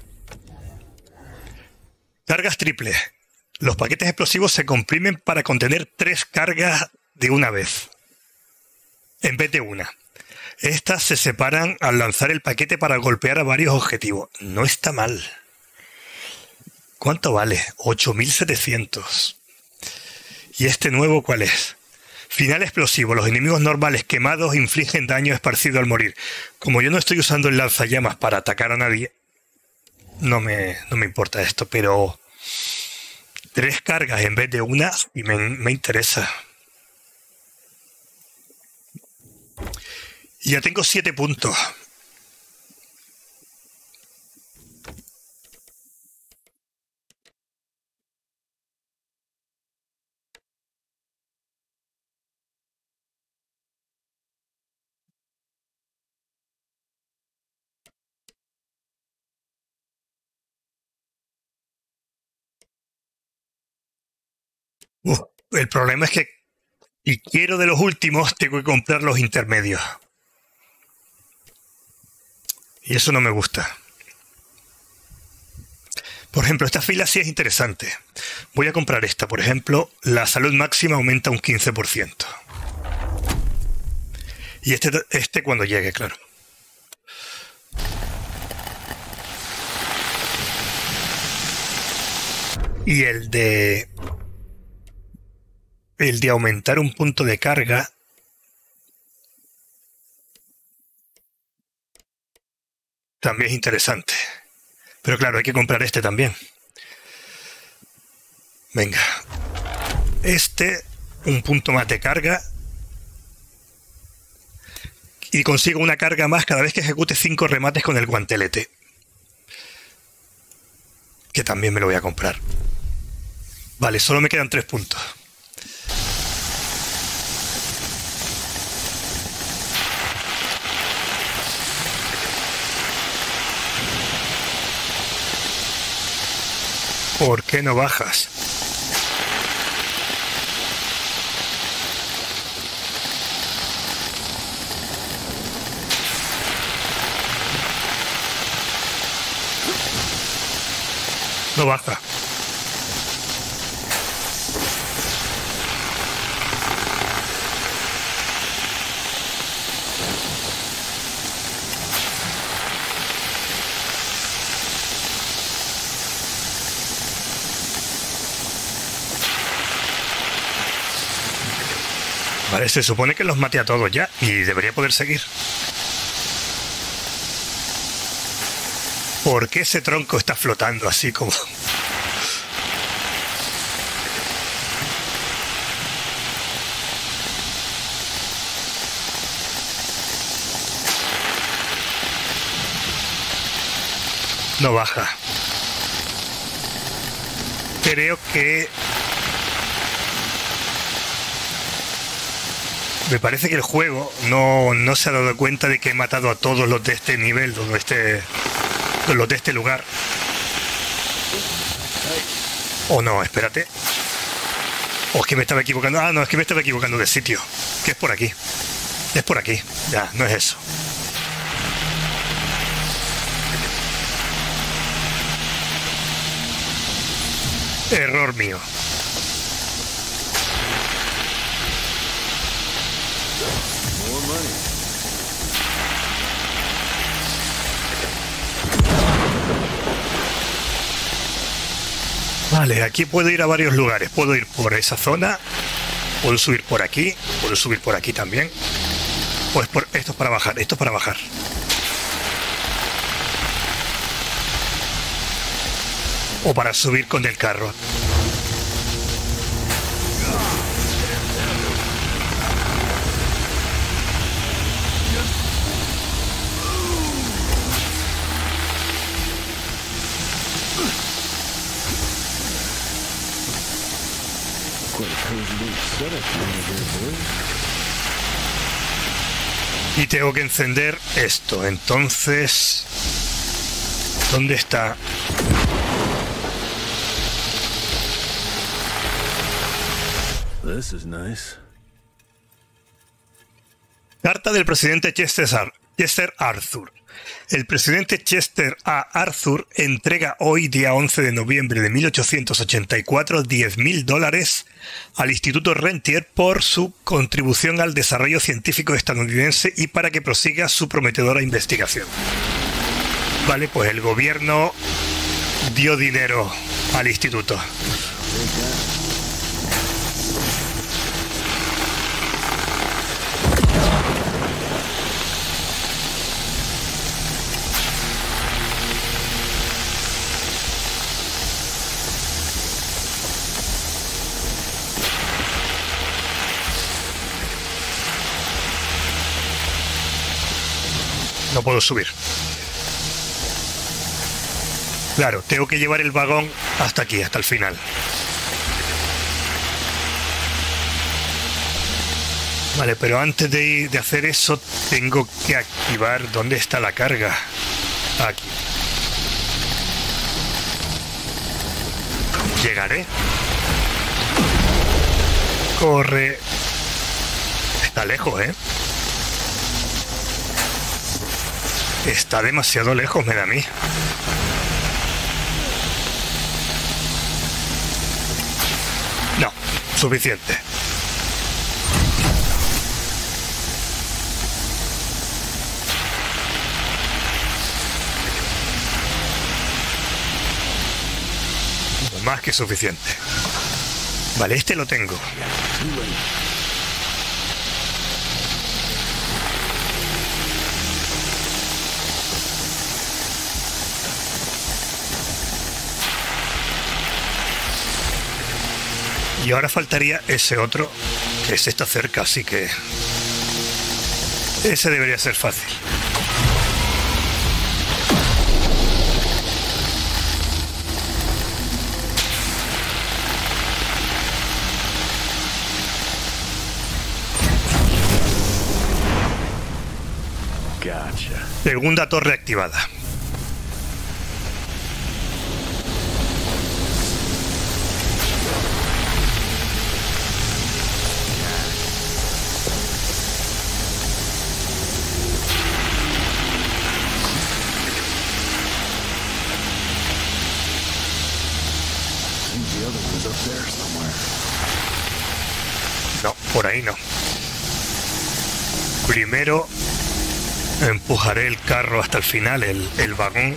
C: Cargas triples. Los paquetes explosivos se comprimen para contener 3 cargas de una vez, en vez de una. Estas se separan al lanzar el paquete para golpear a varios objetivos. No está mal. ¿Cuánto vale? 8.700. ¿Y este nuevo cuál es? Final explosivo. Los enemigos normales quemados infligen daño esparcido al morir. Como yo no estoy usando el lanzallamas para atacar a nadie, no me importa esto, pero 3 cargas en vez de una y me interesa. Y ya tengo 7 puntos. El problema es que si quiero de los últimos, tengo que comprar los intermedios. Y eso no me gusta. Por ejemplo, esta fila sí es interesante. Voy a comprar esta, por ejemplo. La salud máxima aumenta un 15%. Y este cuando llegue, claro. Y el de aumentar un punto de carga también es interesante. Pero claro, hay que comprar este también. Venga. Este un punto más de carga. Y consigo una carga más cada vez que ejecute 5 remates con el guantelete. Que también me lo voy a comprar. Vale, solo me quedan 3 puntos. ¿Por qué no bajas? No baja. Vale, se supone que los mate a todos ya y debería poder seguir. ¿Por qué ese tronco está flotando así como...? No baja. Creo que... Me parece que el juego no se ha dado cuenta de que he matado a todos los de este nivel, los de este lugar. O no, espérate. O es que me estaba equivocando. Ah, no, es que me estaba equivocando de sitio. Que es por aquí. Es por aquí. Ya, no es eso. Error mío. Vale, aquí puedo ir a varios lugares. Puedo ir por esa zona. Puedo subir por aquí. Puedo subir por aquí también. Pues por esto es para bajar. Esto es para bajar. O para subir con el carro. Y tengo que encender esto. Entonces, ¿dónde está?
A: This is nice.
C: Carta del presidente Chester Arthur. El presidente Chester A. Arthur entrega hoy, día 11 de noviembre de 1884, $10.000 al Instituto Rentier por su contribución al desarrollo científico estadounidense y para que prosiga su prometedora investigación. Vale, pues el gobierno dio dinero al instituto. No puedo subir. Claro, tengo que llevar el vagón hasta aquí, hasta el final. Vale, pero antes de hacer eso, tengo que activar... ¿Dónde está la carga? Aquí. Llegaré. Corre. Está lejos, ¿eh? Está demasiado lejos, me da a mí. No, suficiente. Más que suficiente. Vale, este lo tengo. Y ahora faltaría ese otro, que ese está cerca, así que ese debería ser fácil.
F: Gotcha.
C: Segunda torre activada. No, por ahí no. Primero empujaré el carro hasta el final, el vagón.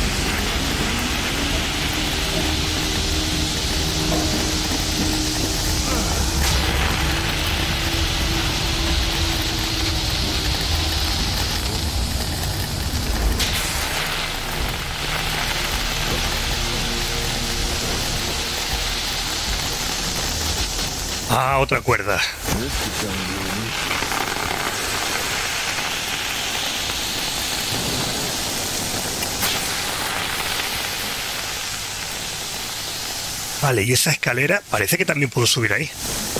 C: Ah, otra cuerda. Vale, y esa escalera parece que también puedo subir ahí.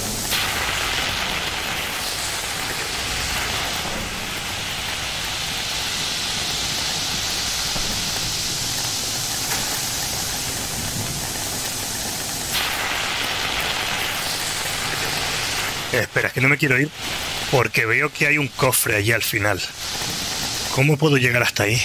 C: Espera, es que no me quiero ir porque veo que hay un cofre allí al final. ¿Cómo puedo llegar hasta ahí?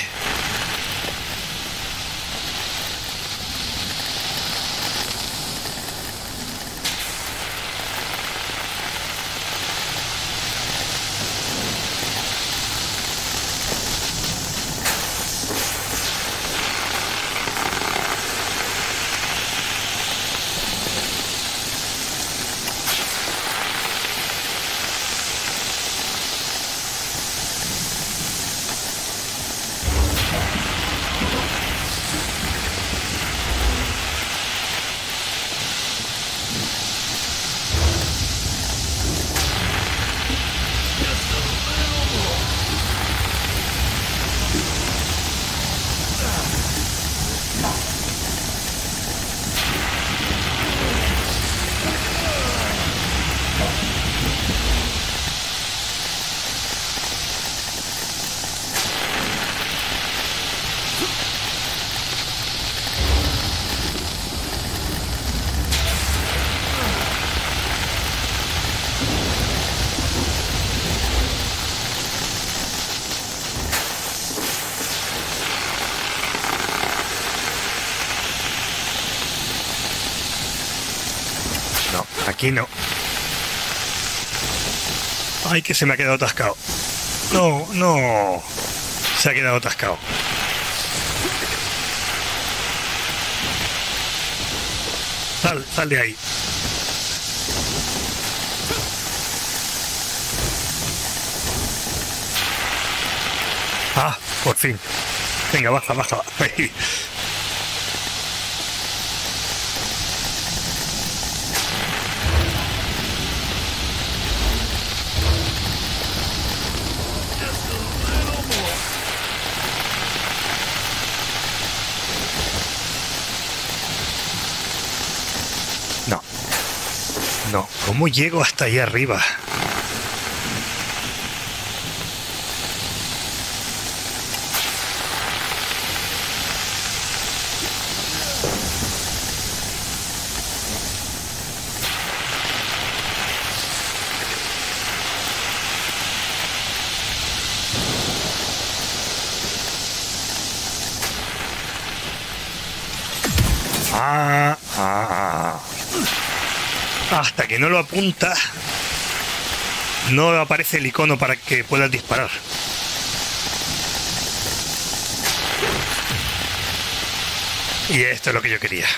C: Aquí no. Ay, que se me ha quedado atascado. No, no. Se ha quedado atascado. Sal de ahí. Ah, por fin. Venga, baja. No, ¿cómo llego hasta ahí arriba? Hasta que no lo apunta, no aparece el icono para que puedas disparar. Y esto es lo que yo quería.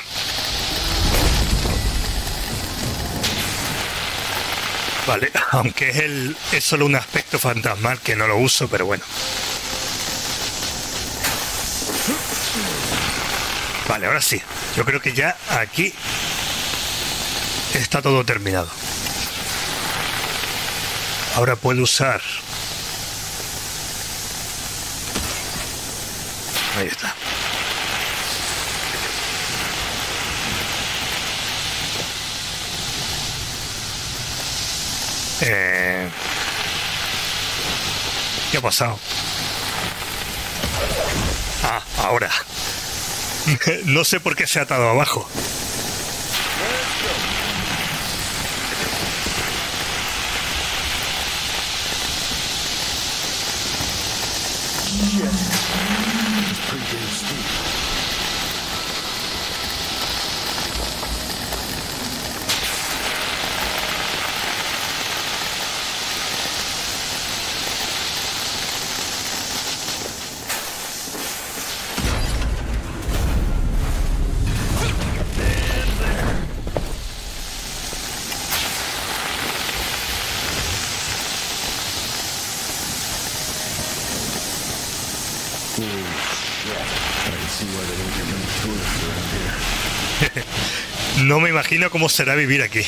C: Vale, aunque es solo un aspecto fantasmal que no lo uso, pero bueno. Vale, ahora sí. Yo creo que ya aquí está todo terminado. Ahora puedo usar... Ahí está. ¿Qué ha pasado? Ah, ahora. No sé por qué se ha atado abajo. No me imagino cómo será vivir aquí.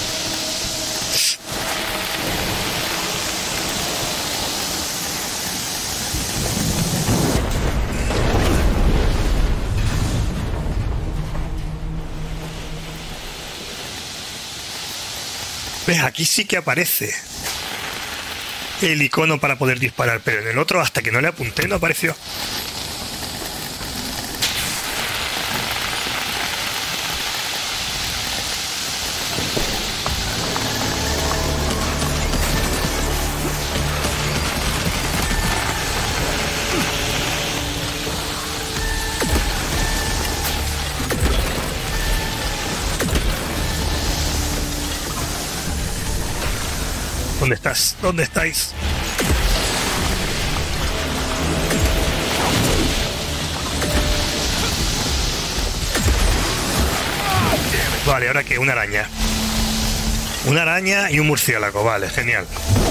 C: ¿Ves? Aquí sí que aparece el icono para poder disparar, pero en el otro, hasta que no le apunté, no apareció. ¿Dónde estás? ¿Dónde estáis? Vale, ¿ahora qué? Una araña. Una araña y un murciélago. Vale, genial.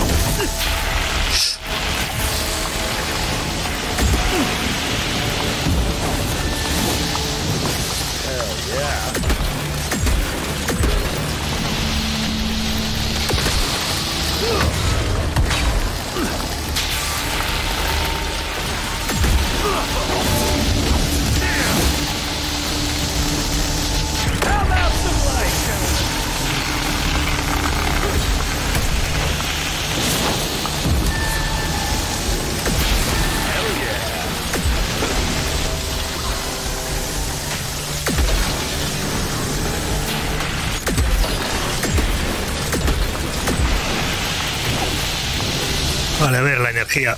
C: Vale, a ver, la energía.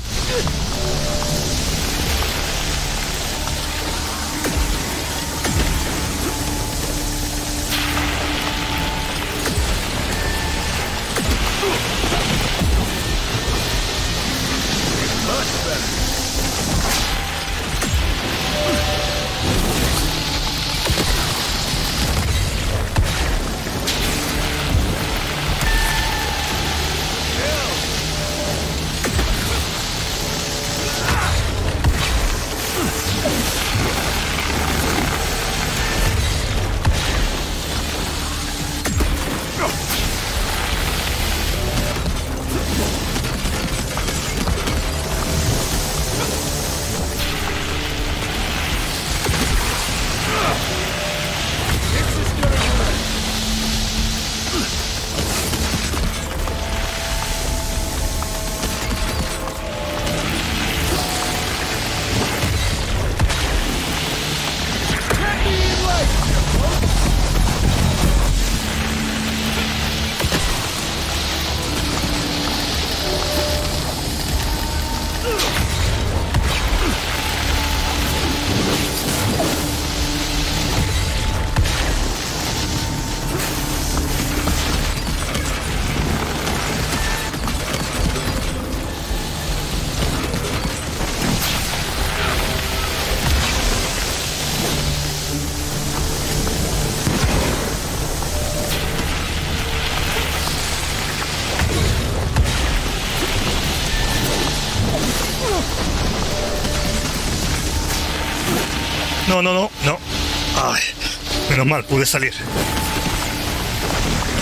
C: No. Ay, menos mal, pude salir.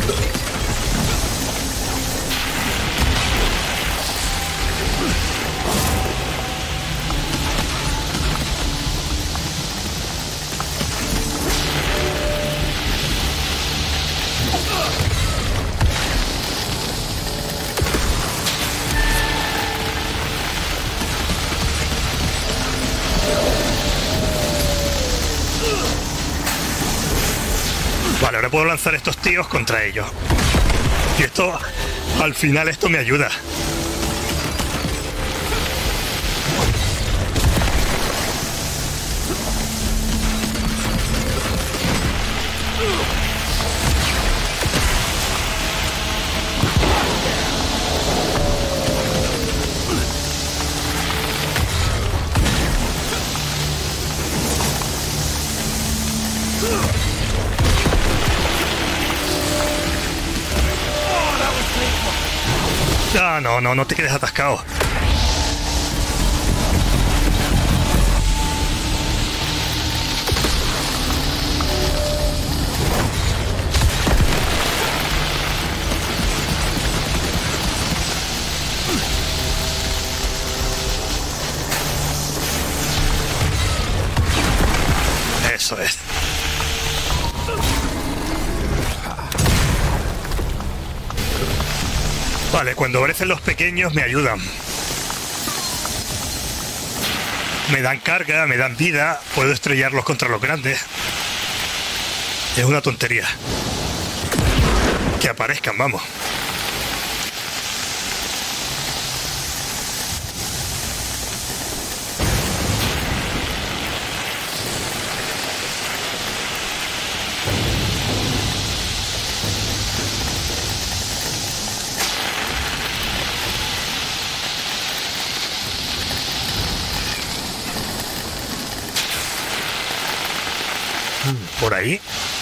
C: Vale, ahora puedo lanzar estos tíos contra ellos. Y esto, al final esto me ayuda. Ah, no te quedes atascado. Eso es. Vale, cuando aparecen los pequeños me ayudan. Me dan carga, me dan vida, puedo estrellarlos contra los grandes. Es una tontería. Que aparezcan, vamos. Por ahí.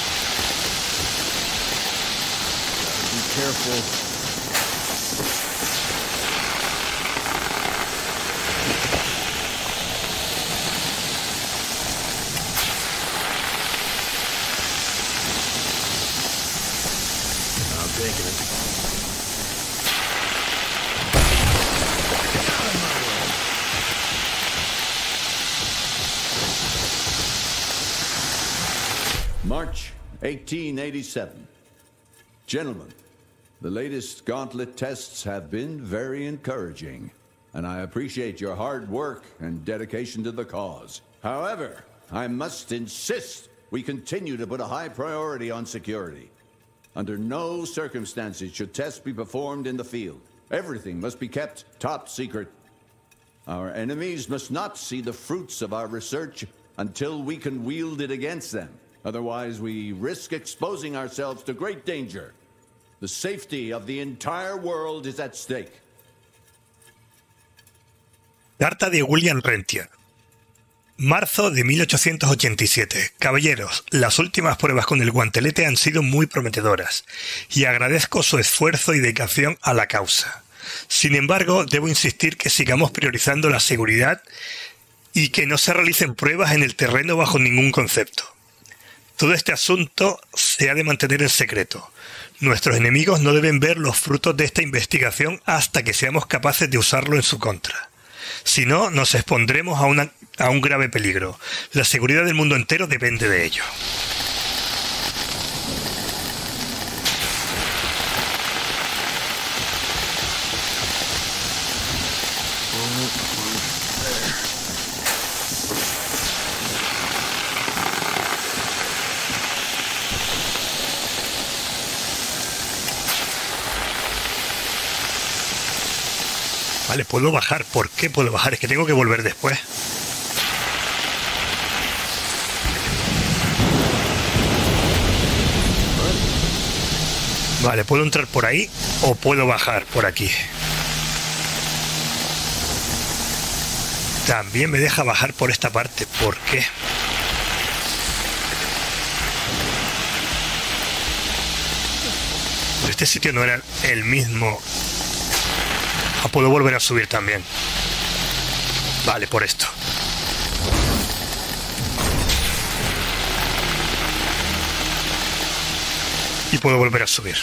H: March 1887. Gentlemen, the latest Gauntlet tests have been very encouraging, and I appreciate your hard work and dedication to the cause. However, I must insist we continue to put a high priority on security. Under no circumstances should tests be performed in the field. Everything must be kept top secret. Our enemies must not see the fruits of our research until we can wield it against them. Otherwise, we risk exposing ourselves to great danger. The safety of the entire world is at stake.
C: Carta de William Rentier. Marzo de 1887. Caballeros, las últimas pruebas con el guantelete han sido muy prometedoras, y agradezco su esfuerzo y dedicación a la causa. Sin embargo, debo insistir que sigamos priorizando la seguridad y que no se realicen pruebas en el terreno bajo ningún concepto. Todo este asunto se ha de mantener en secreto. Nuestros enemigos no deben ver los frutos de esta investigación hasta que seamos capaces de usarlo en su contra. Si no, nos expondremos a un grave peligro. La seguridad del mundo entero depende de ello. Vale, puedo bajar. ¿Por qué puedo bajar? Es que tengo que volver después. Vale, puedo entrar por ahí o puedo bajar por aquí. También me deja bajar por esta parte. ¿Por qué? Este sitio no era el mismo. Ah, puedo volver a subir también. Vale, por esto. y puedo volver a subir.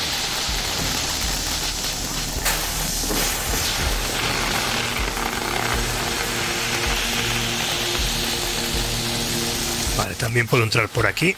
C: Vale, también puedo entrar por aquí.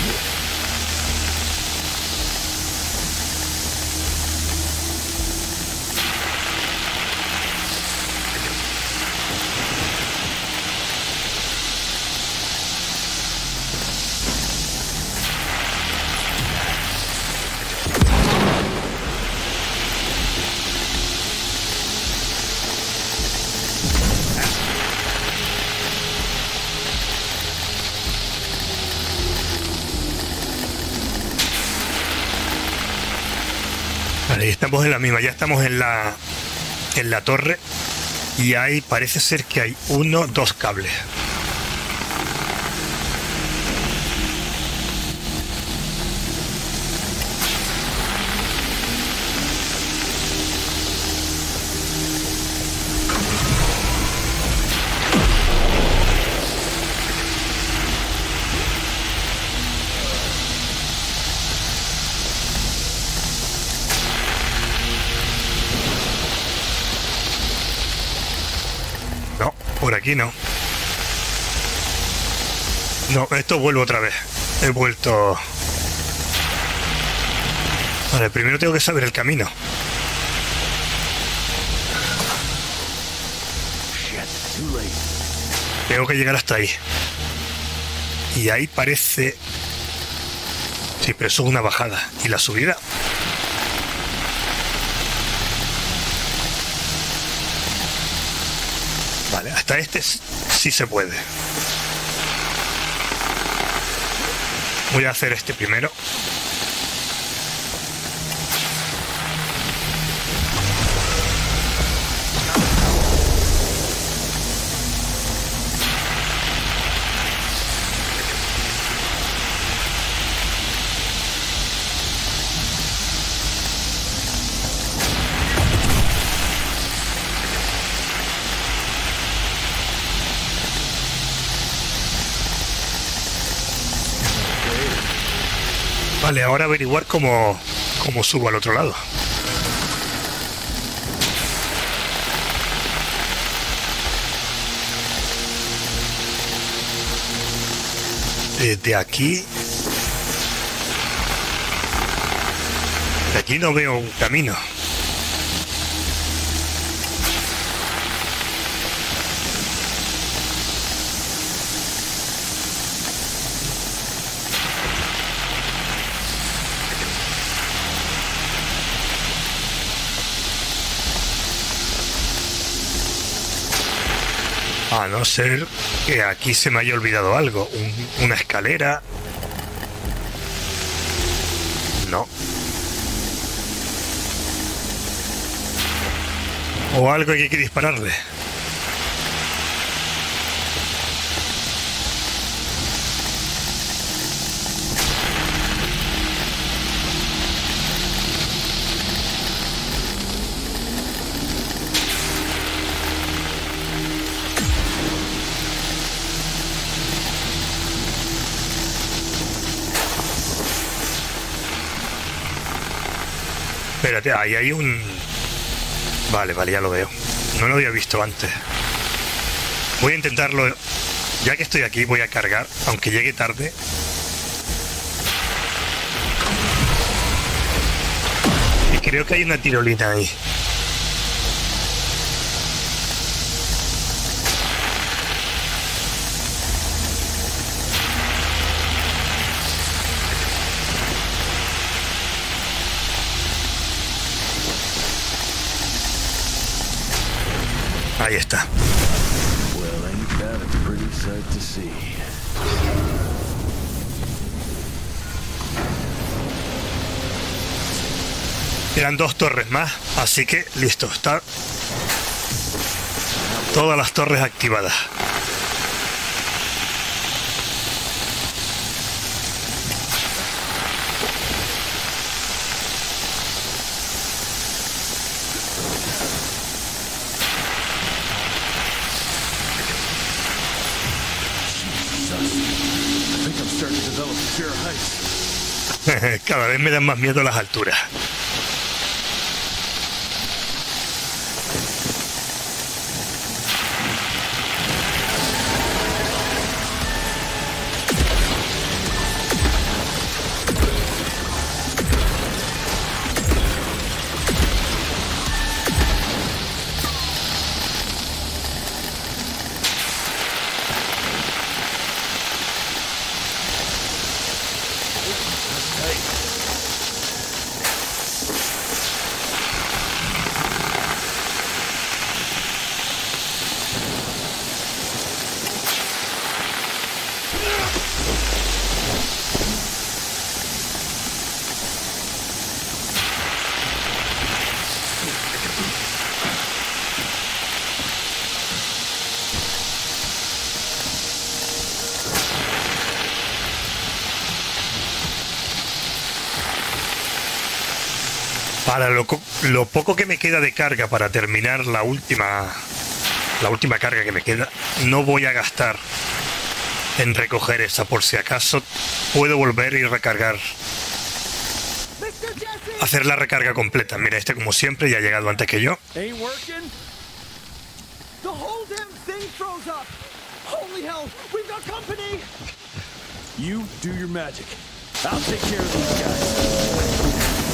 C: Vale, estamos en la misma, ya estamos en la torre y ahí parece ser que hay 2 cables. Por aquí no. No, esto vuelvo otra vez. He vuelto. Vale, primero tengo que saber el camino. Tengo que llegar hasta ahí. Y ahí parece... Sí, pero eso es una bajada. ¿Y la subida? Vale, hasta este sí se puede. Voy a hacer este primero. Vale, ahora averiguar cómo subo al otro lado. Desde aquí... De aquí no veo un camino. A no ser que aquí se me haya olvidado algo. Una escalera. No. O algo que hay que dispararle. Espérate, ahí hay un... Vale, ya lo veo. No lo había visto antes. Voy a intentarlo. Ya que estoy aquí, voy a cargar, aunque llegue tarde. Y creo que hay una tirolina ahí. Ahí está. Eran 2 torres más, así que listo, está todas las torres activadas. Cada vez me dan más miedo las alturas. Para lo poco que me queda de carga para terminar la última carga que me queda, no voy a gastar en recoger esa. Por si acaso puedo volver y recargar, hacer la recarga completa. Mira, este como siempre ya ha llegado antes que yo.
D: Ain't working? The whole damn thing froze up. Holy hell, we've got company.
F: You do your magic. I'll take care of these guys.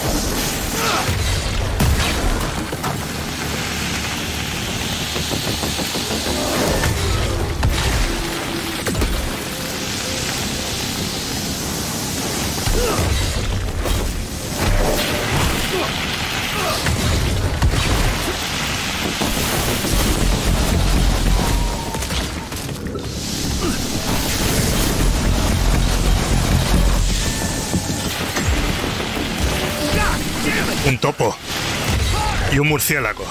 C: Un topo y un murciélago.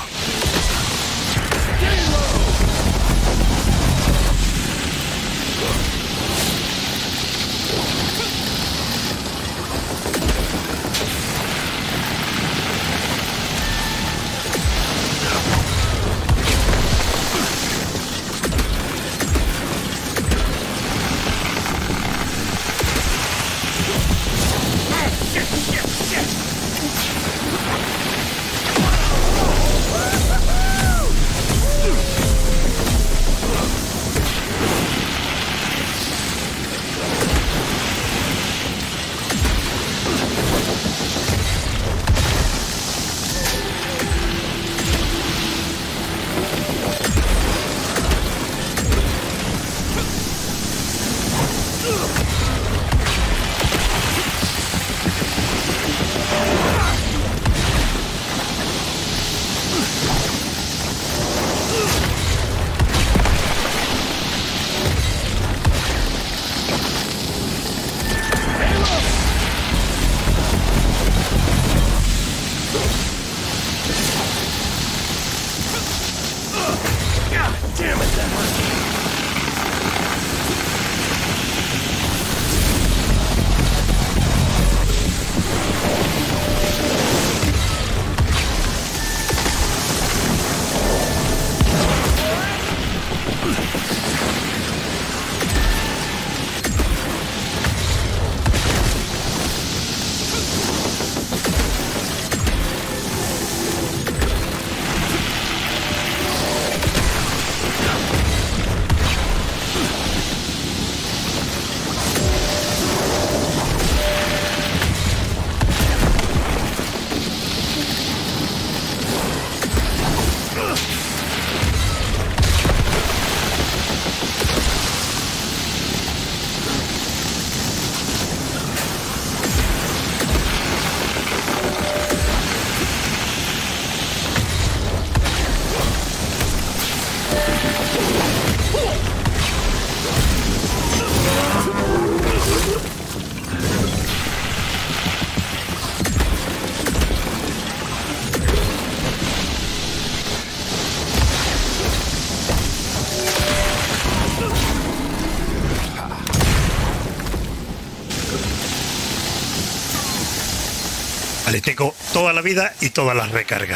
C: Vale, tengo toda la vida y todas las recargas.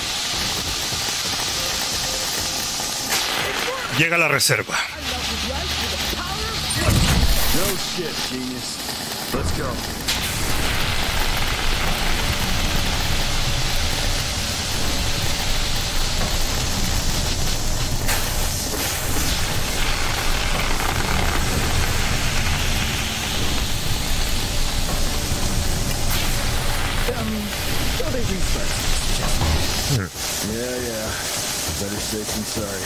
C: Llega la reserva.
F: No shit, genius. Let's go.
D: So they restart.
F: Yeah. Better safe than sorry.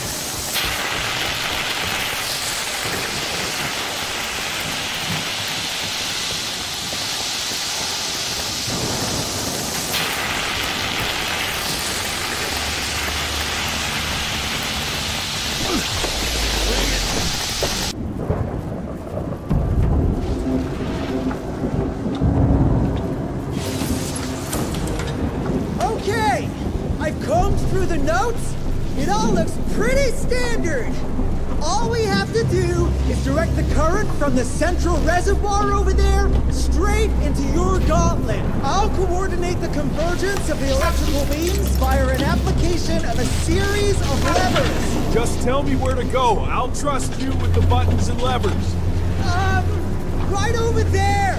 D: Okay, I've combed through the notes. It all looks pretty standard. All we have to do is direct the current from the central reservoir over there straight into your gauntlet. I'll coordinate the convergence of the electrical beams via an application of a series of levers.
F: Just tell me where to go. I'll trust you with the buttons and levers.
D: Right over there.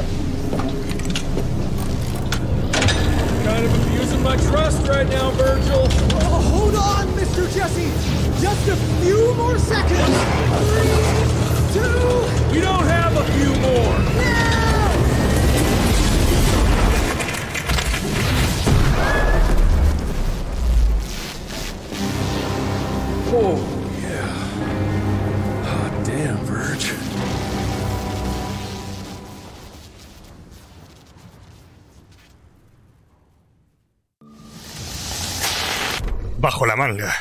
F: Kind of abusing my trust right now, Virgil.
D: Oh, hold on, Mr. Jesse. Just a few more seconds. 3, 2...
F: We don't have a few more.
D: Now!
F: Oh, yeah. Hot damn, Virg.
C: Bajo la manga.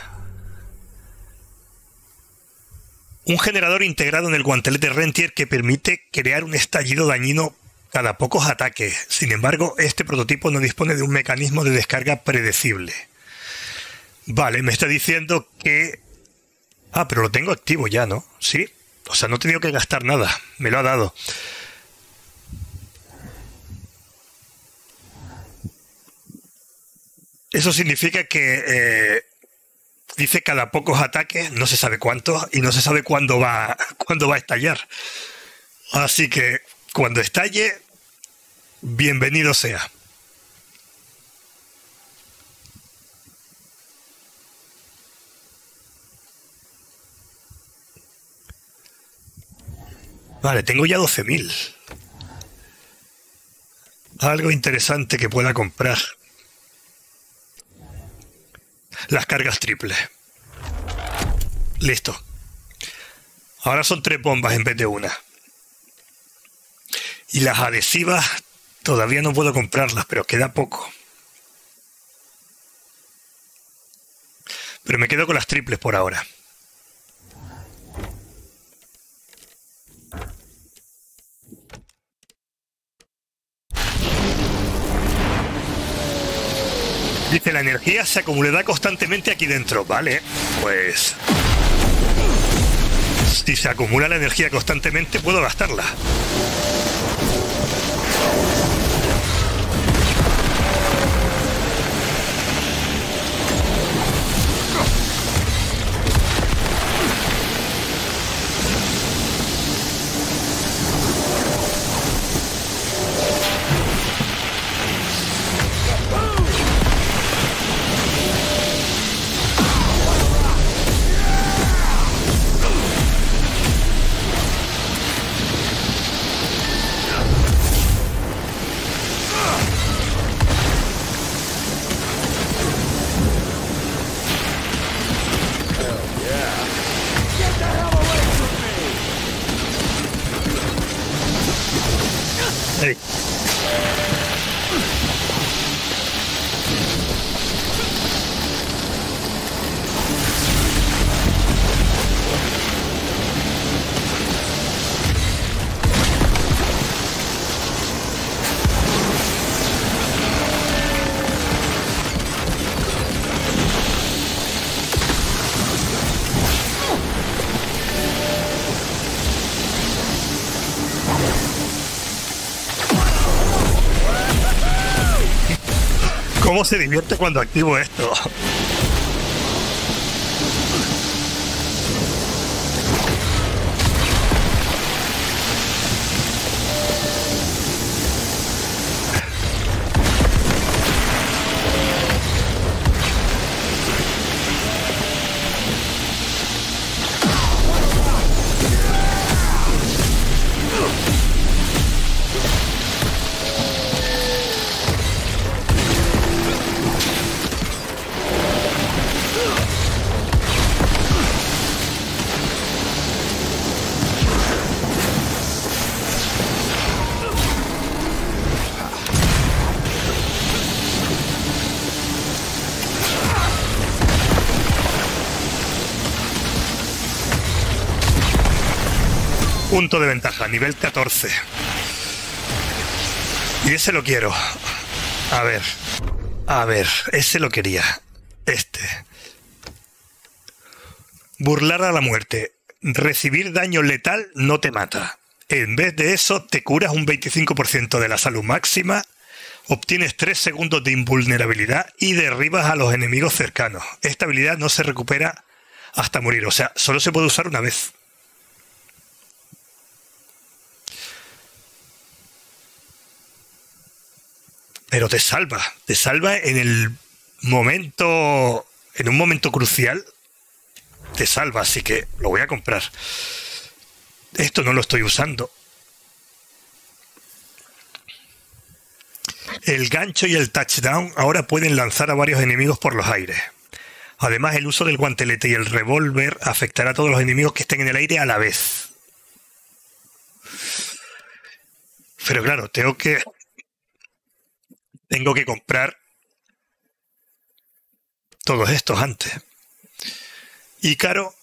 C: Un generador integrado en el guantelete Rentier que permite crear un estallido dañino cada pocos ataques. Sin embargo, este prototipo no dispone de un mecanismo de descarga predecible. Vale, me está diciendo que... Ah, pero lo tengo activo ya, ¿no? Sí. O sea, no he tenido que gastar nada. Me lo ha dado. Eso significa que dice cada pocos ataques, no se sabe cuántos, y no se sabe cuándo va a estallar. Así que cuando estalle, bienvenido sea. Vale, tengo ya 12.000. Algo interesante que pueda comprar. Las cargas triples. Listo. Ahora son 3 bombas en vez de una. Y las adhesivas todavía no puedo comprarlas, pero queda poco. Pero me quedo con las triples por ahora. Dice, la energía se acumulará constantemente aquí dentro. Vale, pues... si se acumula la energía constantemente, puedo gastarla. Hey. ¿Cómo se divierte cuando activo esto? punto de ventaja, nivel 14. Y ese lo quiero. A ver, ese lo quería. Burlar a la muerte. Recibir daño letal no te mata. En vez de eso, te curas un 25% de la salud máxima, obtienes 3 segundos de invulnerabilidad y derribas a los enemigos cercanos. Esta habilidad no se recupera hasta morir, o sea, solo se puede usar una vez. Pero te salva en el momento, en un momento crucial, te salva, así que lo voy a comprar. Esto no lo estoy usando. El gancho y el touchdown ahora pueden lanzar a varios enemigos por los aires. Además, el uso del guantelete y el revólver afectará a todos los enemigos que estén en el aire a la vez. Pero claro, tengo que comprar todos estos antes. Y claro,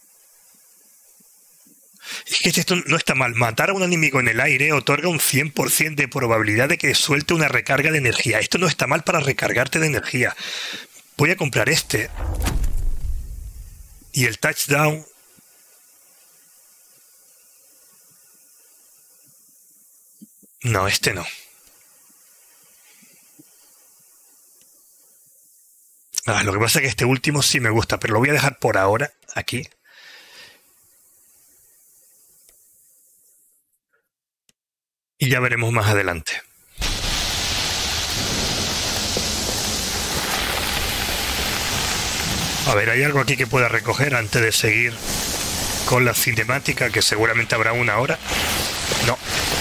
C: es que esto no está mal. Matar a un enemigo en el aire otorga un 100% de probabilidad de que suelte una recarga de energía. Esto no está mal para recargarte de energía. Voy a comprar este. Y el touchdown. No, este no. Lo que pasa es que este último sí me gusta, pero lo voy a dejar por ahora aquí. Y ya veremos más adelante. A ver, ¿hay algo aquí que pueda recoger antes de seguir con la cinemática, que seguramente habrá una hora? No.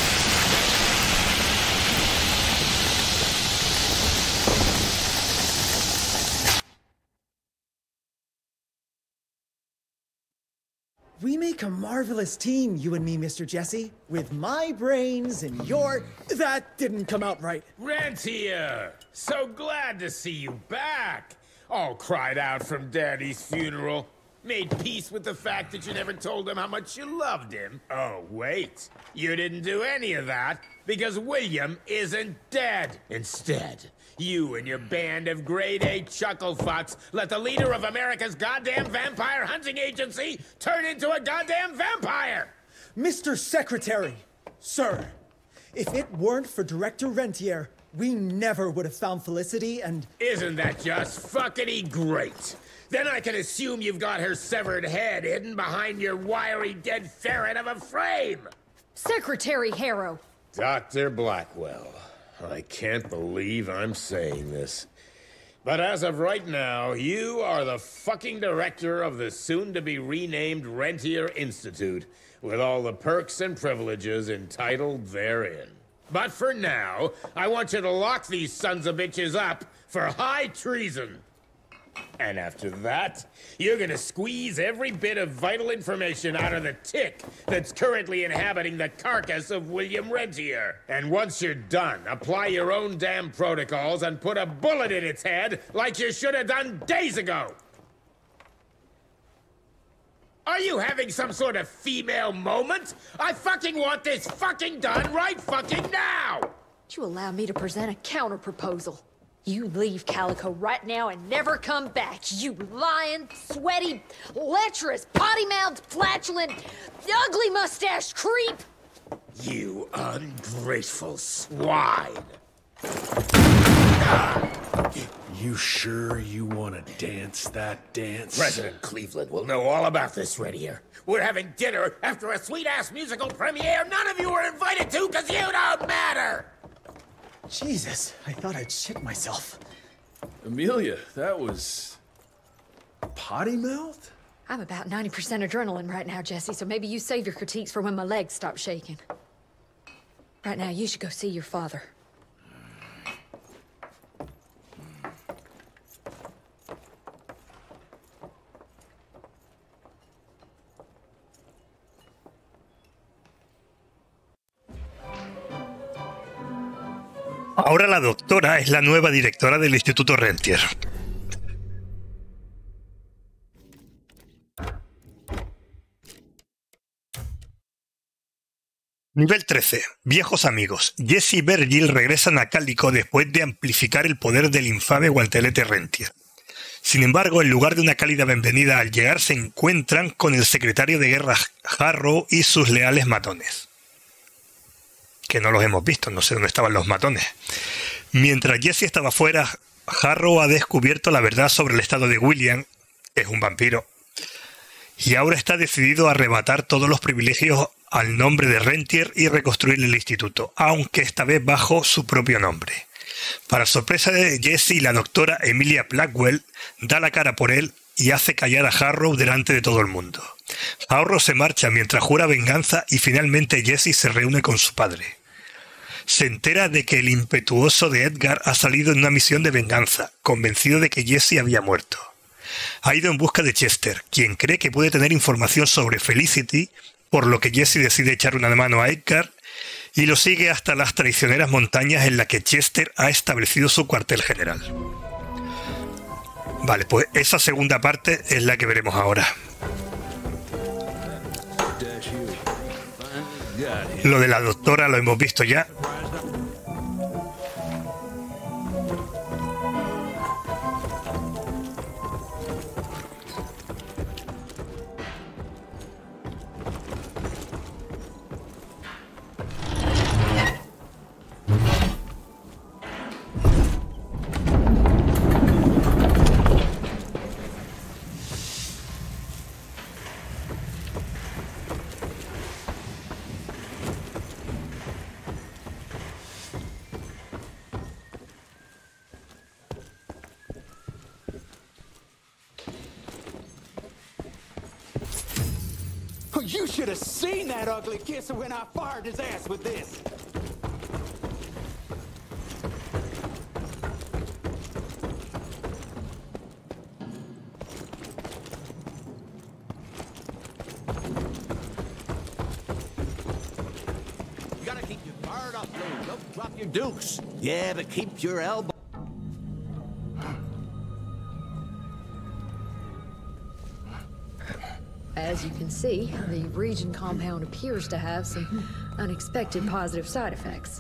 D: We make a marvelous team, you and me, Mr. Jesse. With my brains and your... That didn't come out right.
I: Rentier! So glad to see you back! All cried out from Daddy's funeral. Made peace with the fact that you never told him how much you loved him. Oh, wait. You didn't do any of that because William isn't dead. Instead, you and your band of grade-A chucklefucks let the leader of America's goddamn vampire hunting agency turn into a goddamn vampire!
D: Mr. Secretary, sir, if it weren't for Director Rentier, we never would have found Felicity and...
I: Isn't that just fuckity great? Then I can assume you've got her severed head hidden behind your wiry dead ferret of a frame!
J: Secretary Harrow!
I: Dr. Blackwell, I can't believe I'm saying this. But as of right now, you are the fucking director of the soon-to-be-renamed Rentier Institute, with all the perks and privileges entitled therein. But for now, I want you to lock these sons of bitches up for high treason. And after that, you're gonna squeeze every bit of vital information out of the tick that's currently inhabiting the carcass of William Rentier. And once you're done, apply your own damn protocols and put a bullet in its head like you should have done days ago. Are you having some sort of female moment? I fucking want this fucking done right fucking now!
J: Would you allow me to present a counter-proposal? You leave Calico right now and never come back, you lying, sweaty, lecherous, potty-mouthed, flatulent, ugly mustached creep!
I: You ungrateful swine!
B: You sure you want to dance that dance?
I: President Cleveland will know all about this right here. We're having dinner after a sweet-ass musical premiere none of you were invited to because you don't matter!
D: Jesus, I thought I'd shit myself.
B: Amelia, that was... potty mouth?
J: I'm about 90% adrenaline right now, Jesse, so maybe you save your critiques for when my legs stop shaking. Right now, you should go see your father.
C: Ahora la doctora es la nueva directora del Instituto Rentier. Nivel 13. Viejos amigos. Jesse y Virgil regresan a Calico después de amplificar el poder del infame guantelete Rentier. Sin embargo, en lugar de una cálida bienvenida al llegar, se encuentran con el secretario de guerra Harrow y sus leales matones. Que no los hemos visto, no sé dónde estaban los matones. Mientras Jesse estaba fuera, Harrow ha descubierto la verdad sobre el estado de William, es un vampiro, y ahora está decidido a arrebatar todos los privilegios al nombre de Rentier y reconstruir el instituto, aunque esta vez bajo su propio nombre. Para sorpresa de Jesse, la doctora Emilia Blackwell da la cara por él y hace callar a Harrow delante de todo el mundo. Harrow se marcha mientras jura venganza y finalmente Jesse se reúne con su padre. Se entera de que el impetuoso de Edgar ha salido en una misión de venganza, convencido de que Jesse había muerto. Ha ido en busca de Chester, quien cree que puede tener información sobre Felicity, por lo que Jesse decide echar una mano a Edgar y lo sigue hasta las traicioneras montañas en las que Chester ha establecido su cuartel general. Vale, pues esa segunda parte es la que veremos ahora. Lo de la doctora lo hemos visto ya.
K: You should have seen that ugly kisser when I fired his ass with this.
H: You gotta keep your guard up, Lou. Don't drop your dukes. Yeah, but keep your elbow.
J: As you can see, the Region compound appears to have some unexpected positive side effects.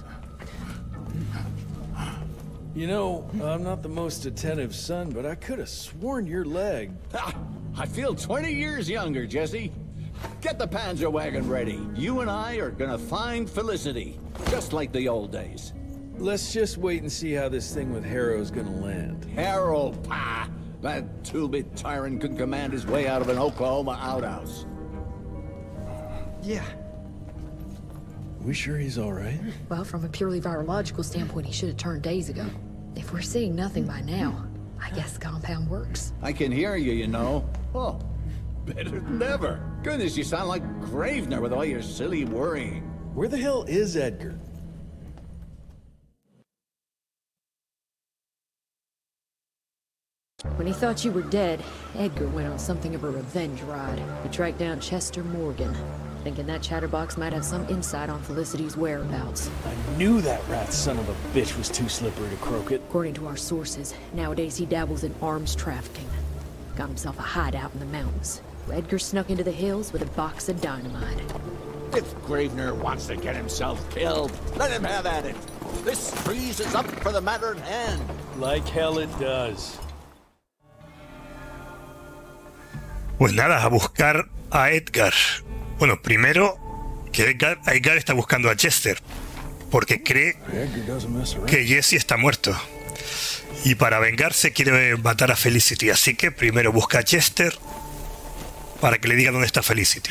B: You know, I'm not the most attentive son, but I could have sworn your leg.
H: I feel 20 years younger, Jesse. Get the Panzer wagon ready. You and I are gonna find Felicity, just like the old days.
B: Let's just wait and see how this thing with Harrow's gonna land.
H: Harrow, pah! That two-bit tyrant could command his way out of an Oklahoma outhouse.
B: Yeah. We sure he's all right?
J: Well, from a purely virological standpoint, he should have turned days ago. If we're seeing nothing by now, I guess the compound works.
H: I can hear you, you know. Oh, better than ever. Goodness, you sound like Gravener with all your silly worrying.
B: Where the hell is Edgar?
J: When he thought you were dead, Edgar went on something of a revenge ride. He tracked down Chester Morgan, thinking that chatterbox might have some insight on Felicity's whereabouts.
B: I knew that rat son of a bitch was too slippery to croak it.
J: According to our sources, nowadays he dabbles in arms trafficking. Got himself a hideout in the mountains. Edgar snuck into the hills with a box of dynamite.
H: If Gravener wants to get himself killed, let him have at it. This trees is up for the matter at hand.
B: Like hell it does.
C: Pues nada, a buscar a Edgar. Bueno, primero que Edgar está buscando a Chester, porque cree que Jesse está muerto. Y para vengarse quiere matar a Felicity, así que primero busca a Chester para que le diga dónde está Felicity.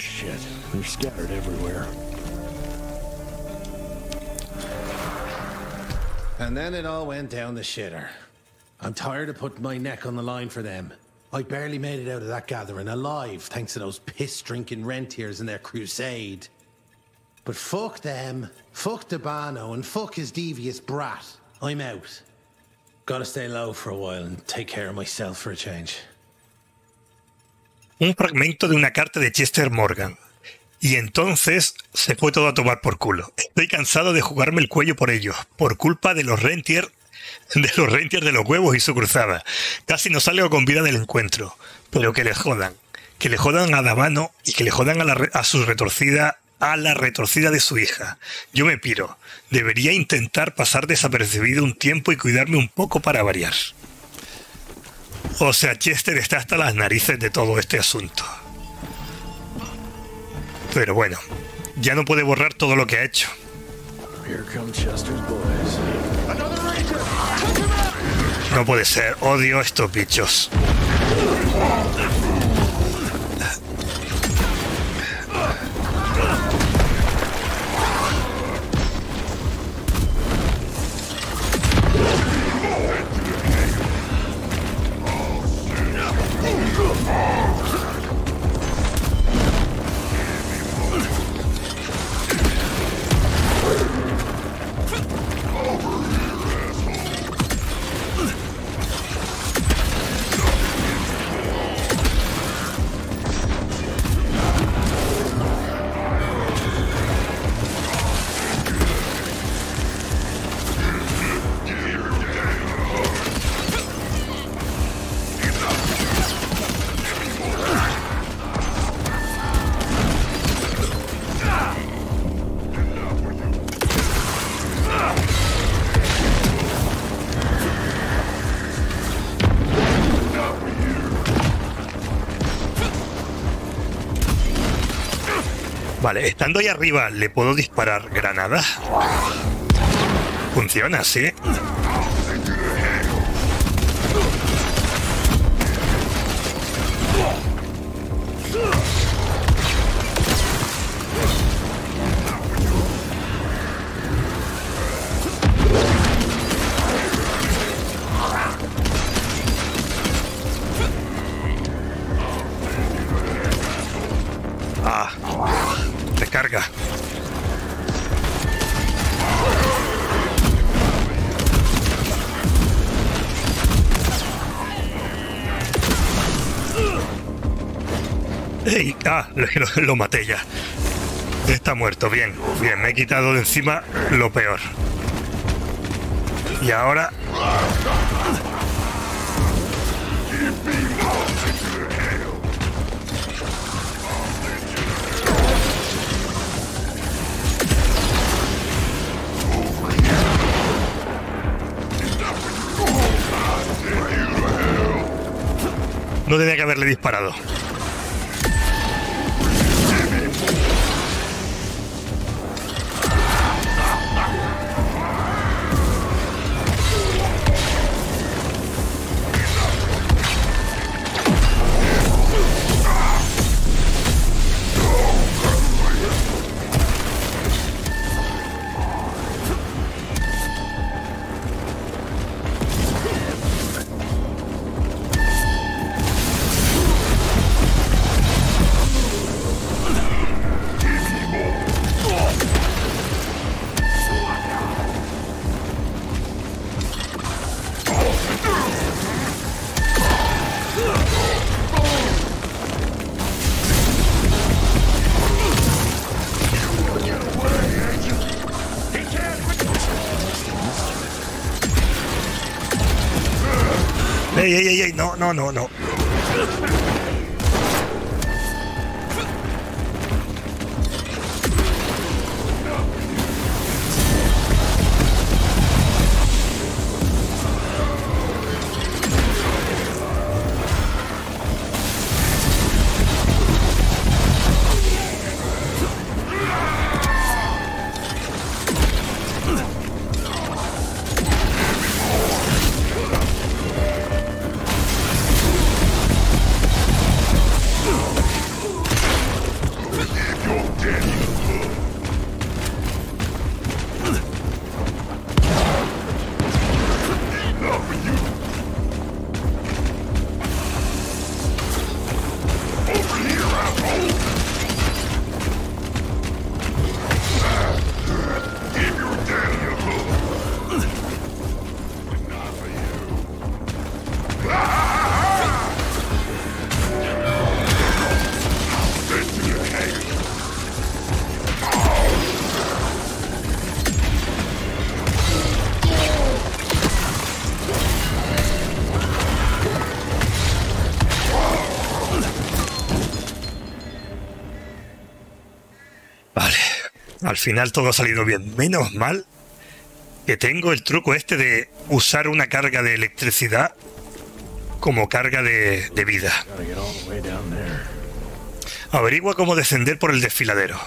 L: And then it all went down the shitter. I'm tired of putting my neck on the line for them. I barely made it out of that gathering alive, thanks to those piss-drinking rentiers and their crusade. But fuck them, fuck Debano, and fuck his devious brat. I'm out. Gotta stay low for a while and take care of myself for a change.
C: Un fragmento de una carta de Chester Morgan. Y entonces se fue todo a tomar por culo. Estoy cansado de jugarme el cuello por ellos, por culpa de los Rentier de los huevos y su cruzada. Casi no salgo con vida del encuentro, pero que le jodan a Debano y que le jodan a su retorcida a la retorcida de su hija. Yo me piro. Debería intentar pasar desapercibido un tiempo y cuidarme un poco para variar. O sea, Chester está hasta las narices de todo este asunto. Pero bueno, ya no puede borrar todo lo que ha hecho. No puede ser, odio a estos bichos. Vale, estando ahí arriba, ¿le puedo disparar granadas? Funciona, ¿sí? Recarga. ¡Ey! Ah, lo maté ya. Está muerto, bien, bien, me he quitado de encima lo peor. Y ahora... No tenía que haberle disparado. ¡Ey! No. Al final todo ha salido bien. Menos mal que tengo el truco este de usar una carga de electricidad como carga de vida. Averigua cómo descender por el desfiladero.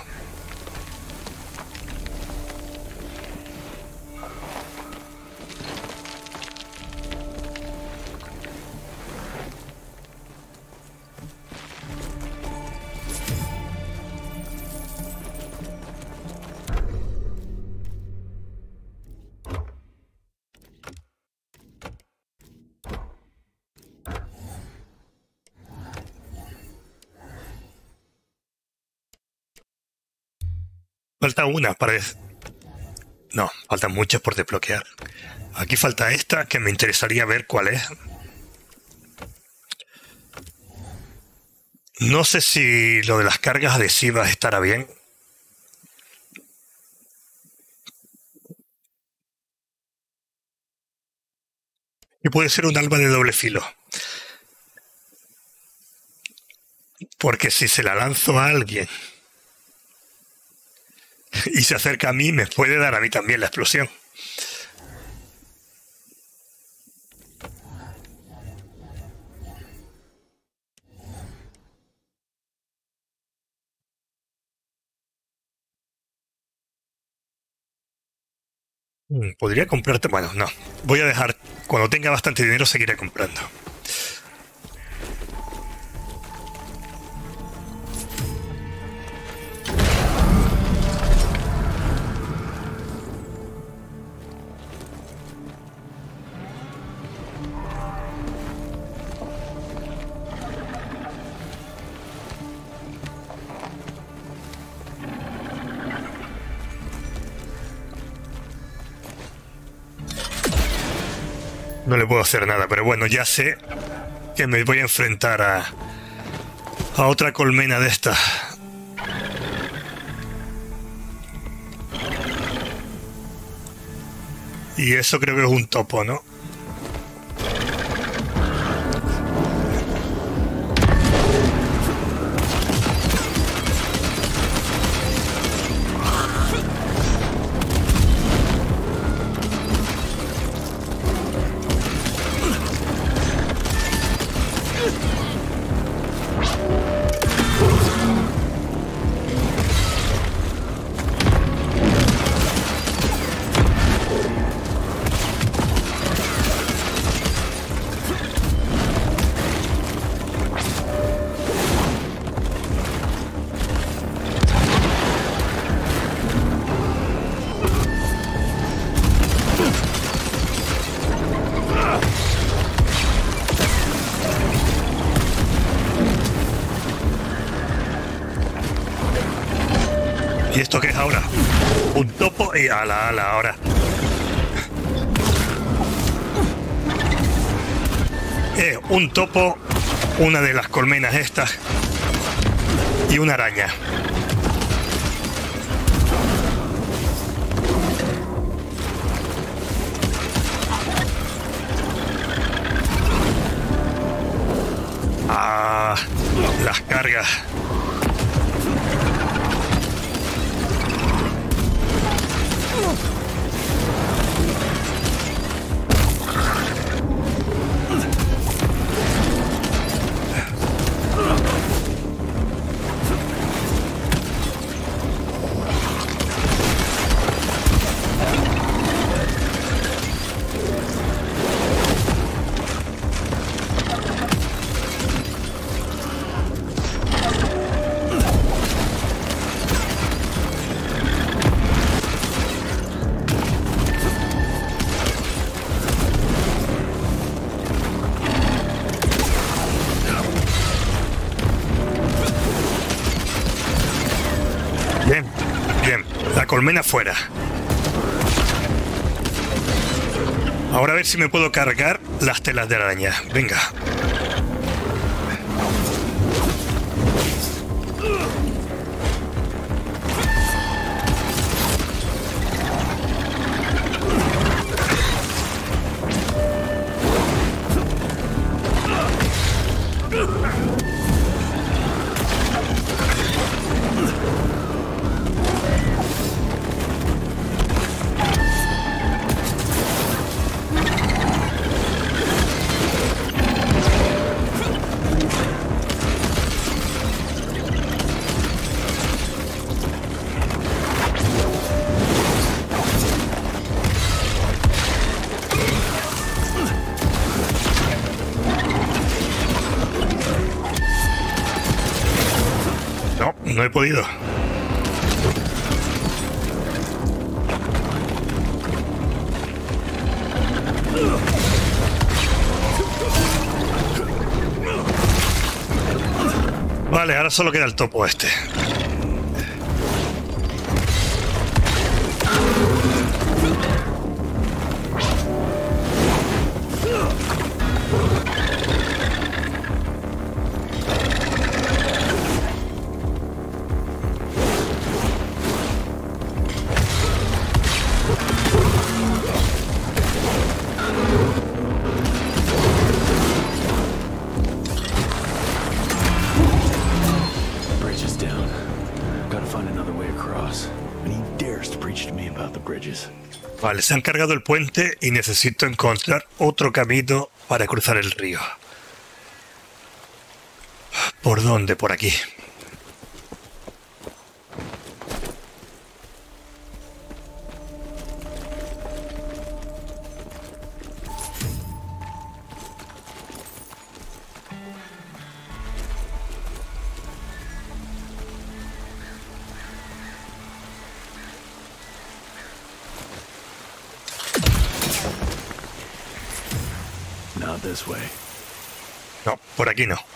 C: Falta una para... No, faltan muchas por desbloquear. Aquí falta esta, que me interesaría ver cuál es. No sé si lo de las cargas adhesivas estará bien. Y puede ser un arma de doble filo. Porque si se la lanzo a alguien y se acerca a mí, me puede dar a mí también la explosión. Podría comprarte... Bueno, no. Voy a dejar... Cuando tenga bastante dinero seguiré comprando. No le puedo hacer nada, pero bueno, ya sé que me voy a enfrentar a otra colmena de estas. Y eso creo que es un topo, ¿no? ¿Y esto qué es ahora? Un topo y ala, ahora. Un topo, una de las colmenas estas y una araña. Ah, las cargas. Bien, la colmena fuera. Ahora a ver si me puedo cargar las telas de araña. Venga. no he podido. Vale, ahora solo queda el topo este. Vale, se han cargado el puente y necesito encontrar otro camino para cruzar el río. ¿Por dónde? Por aquí. No, por aquí no.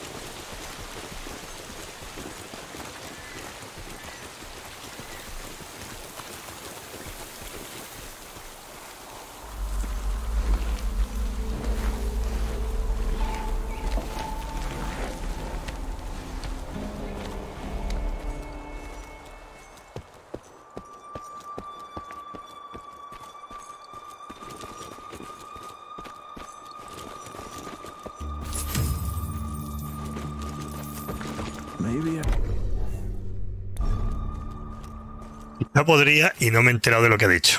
C: No podría y no me he enterado de lo que ha dicho.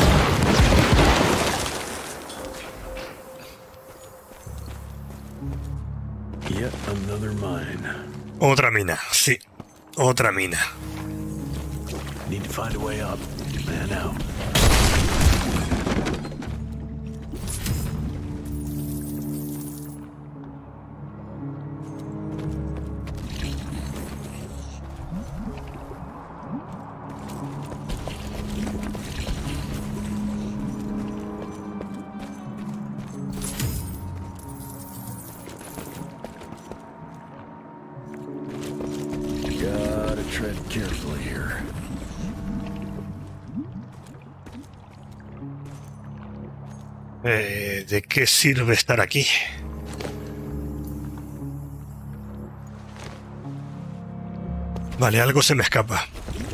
C: Otra mina, sí. Otra mina. ¿De qué sirve estar aquí? Vale, algo se me escapa.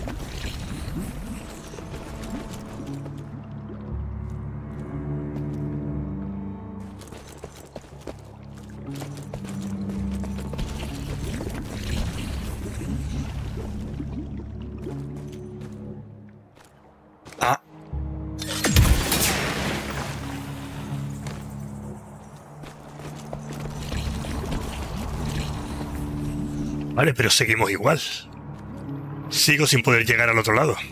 C: Vale, pero seguimos igual. Sigo sin poder llegar al otro lado.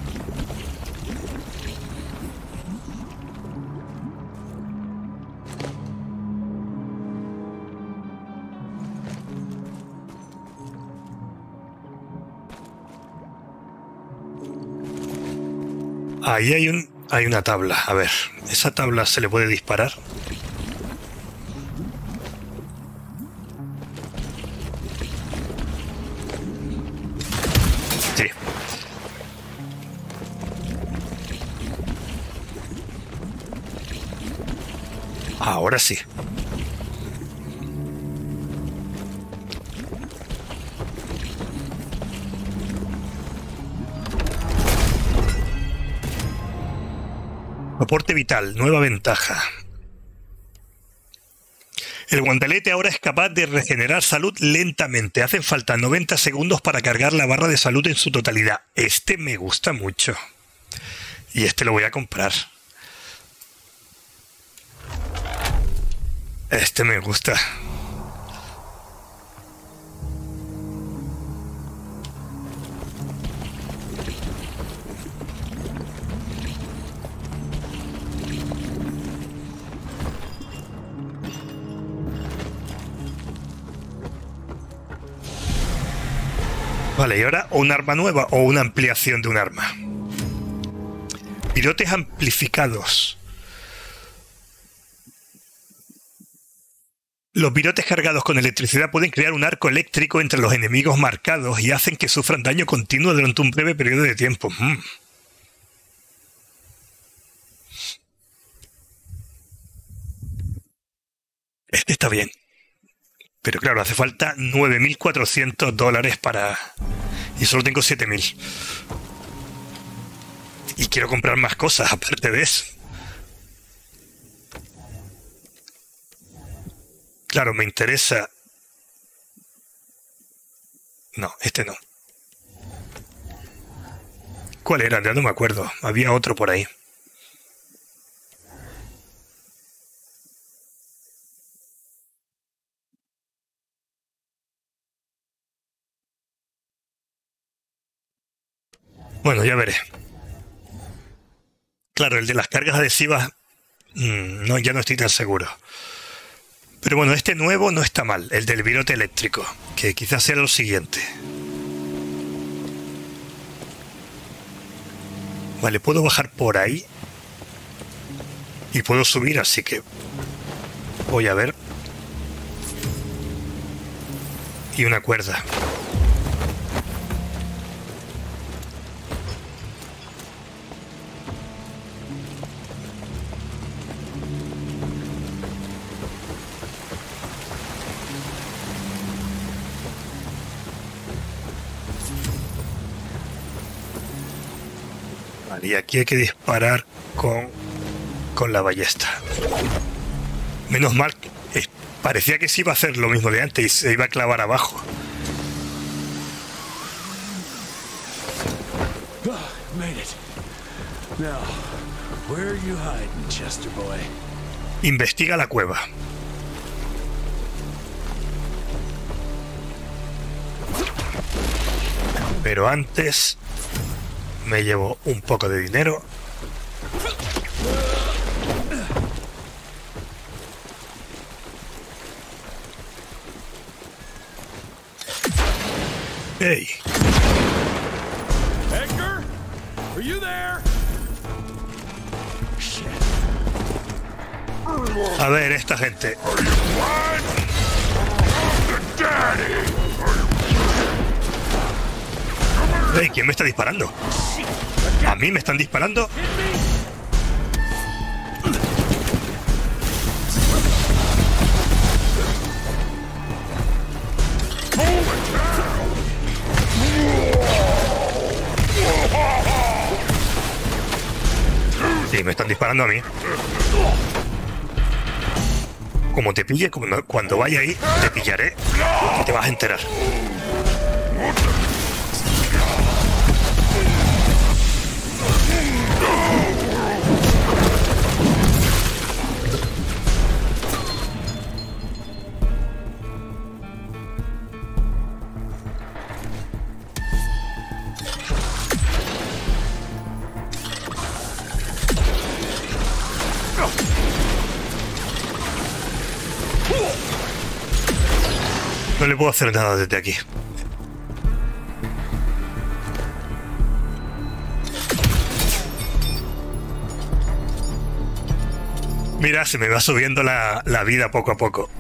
C: Ahí hay una tabla. A ver, ¿esa tabla se le puede disparar? Ahora sí. Soporte vital, nueva ventaja. El guantelete ahora es capaz de regenerar salud lentamente. Hacen falta 90 segundos para cargar la barra de salud en su totalidad. Este me gusta mucho. Y este lo voy a comprar. Este me gusta. Vale, y ahora o un arma nueva o una ampliación de un arma. Virotes amplificados. Los virotes cargados con electricidad pueden crear un arco eléctrico entre los enemigos marcados y hacen que sufran daño continuo durante un breve periodo de tiempo. Este está bien. Pero claro, hace falta $9.400 para... Y solo tengo 7.000. Y quiero comprar más cosas aparte de eso. Claro, me interesa... No, este no. ¿Cuál era? Ya no me acuerdo. Había otro por ahí. Bueno, ya veré. Claro, el de las cargas adhesivas... no, ya no estoy tan seguro. Pero bueno, este nuevo no está mal, el del virote eléctrico, que quizás sea lo siguiente. Vale, puedo bajar por ahí. Y puedo subir, así que... Voy a ver. Y una cuerda. Y aquí hay que disparar con la ballesta. Menos mal, parecía que se iba a hacer lo mismo de antes y se iba a clavar abajo. Investiga la cueva. Pero antes... Me llevo un poco de dinero. Hey.
F: Edgar, are you there?
C: A ver, esta gente. Hey, ¿quién me está disparando? ¿A mí me están disparando? Sí, me están disparando a mí. Como te pille, cuando vaya ahí, te pillaré y te vas a enterar. No le puedo hacer nada desde aquí. Mira, se me va subiendo la vida poco a poco.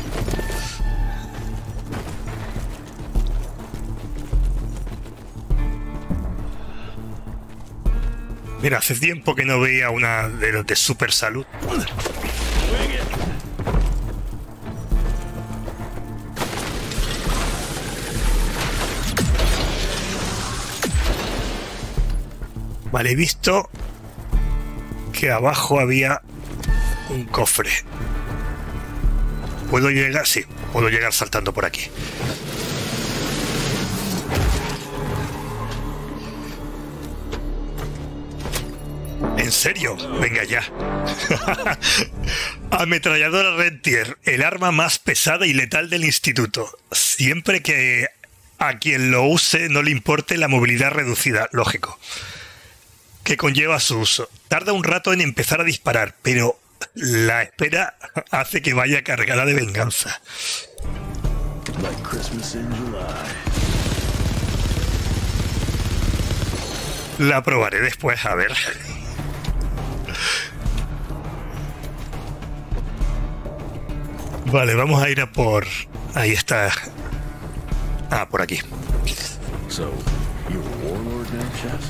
C: Mira, hace tiempo que no veía una de los de Super Salud. Vale, he visto que abajo había un cofre. ¿Puedo llegar? Sí, puedo llegar saltando por aquí. ¿En serio? Venga ya. Ametralladora Rentier, el arma más pesada y letal del instituto. Siempre que a quien lo use no le importe la movilidad reducida, lógico, que conlleva su uso. Tarda un rato en empezar a disparar, pero la espera hace que vaya cargada de venganza.
M: Like Christmas in July.
C: La probaré después, a ver. Vale, vamos a ir a por... Ahí está. Ah, por aquí.
M: So, you're a warlord now, Chess?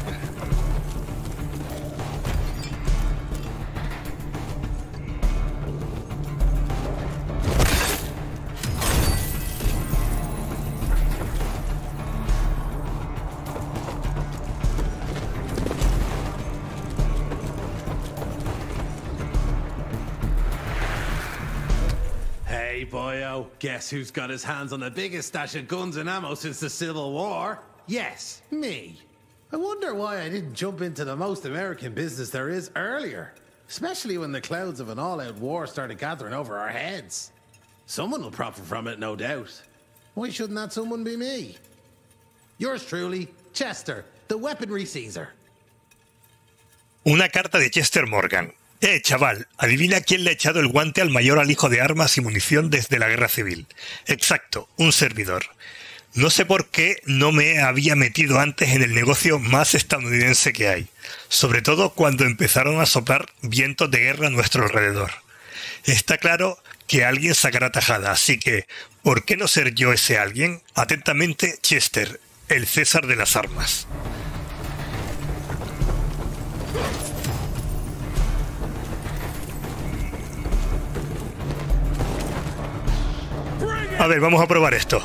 L: Hey, boyo, guess who's got his hands on the biggest stash of guns and ammo since the Civil War? Yes, me. I wonder why I didn't jump into the most American business there is earlier, especially when the clouds of an all-out war started gathering over our heads. Someone will profit from it, no doubt. Why shouldn't that someone be me? Yours truly, Chester, the weaponry Caesar.
C: Una carta de Chester Morgan. Chaval, adivina quién le ha echado el guante al mayor alijo de armas y munición desde la Guerra Civil. Exacto, un servidor. No sé por qué no me había metido antes en el negocio más estadounidense que hay, sobre todo cuando empezaron a soplar vientos de guerra a nuestro alrededor. Está claro que alguien sacará tajada, así que, ¿por qué no ser yo ese alguien? Atentamente, Chester, el César de las armas. A ver, vamos a probar esto.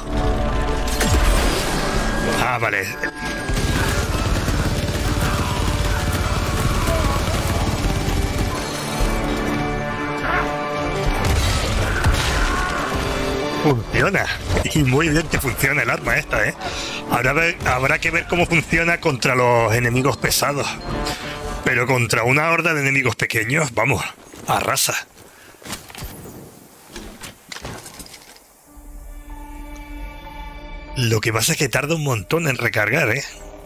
C: Ah, vale. Funciona. Y muy bien que funciona el arma esta, ¿eh? Habrá que ver cómo funciona contra los enemigos pesados. Pero contra una horda de enemigos pequeños, vamos, arrasa. Lo que pasa es que tarda un montón en recargar, ¿eh?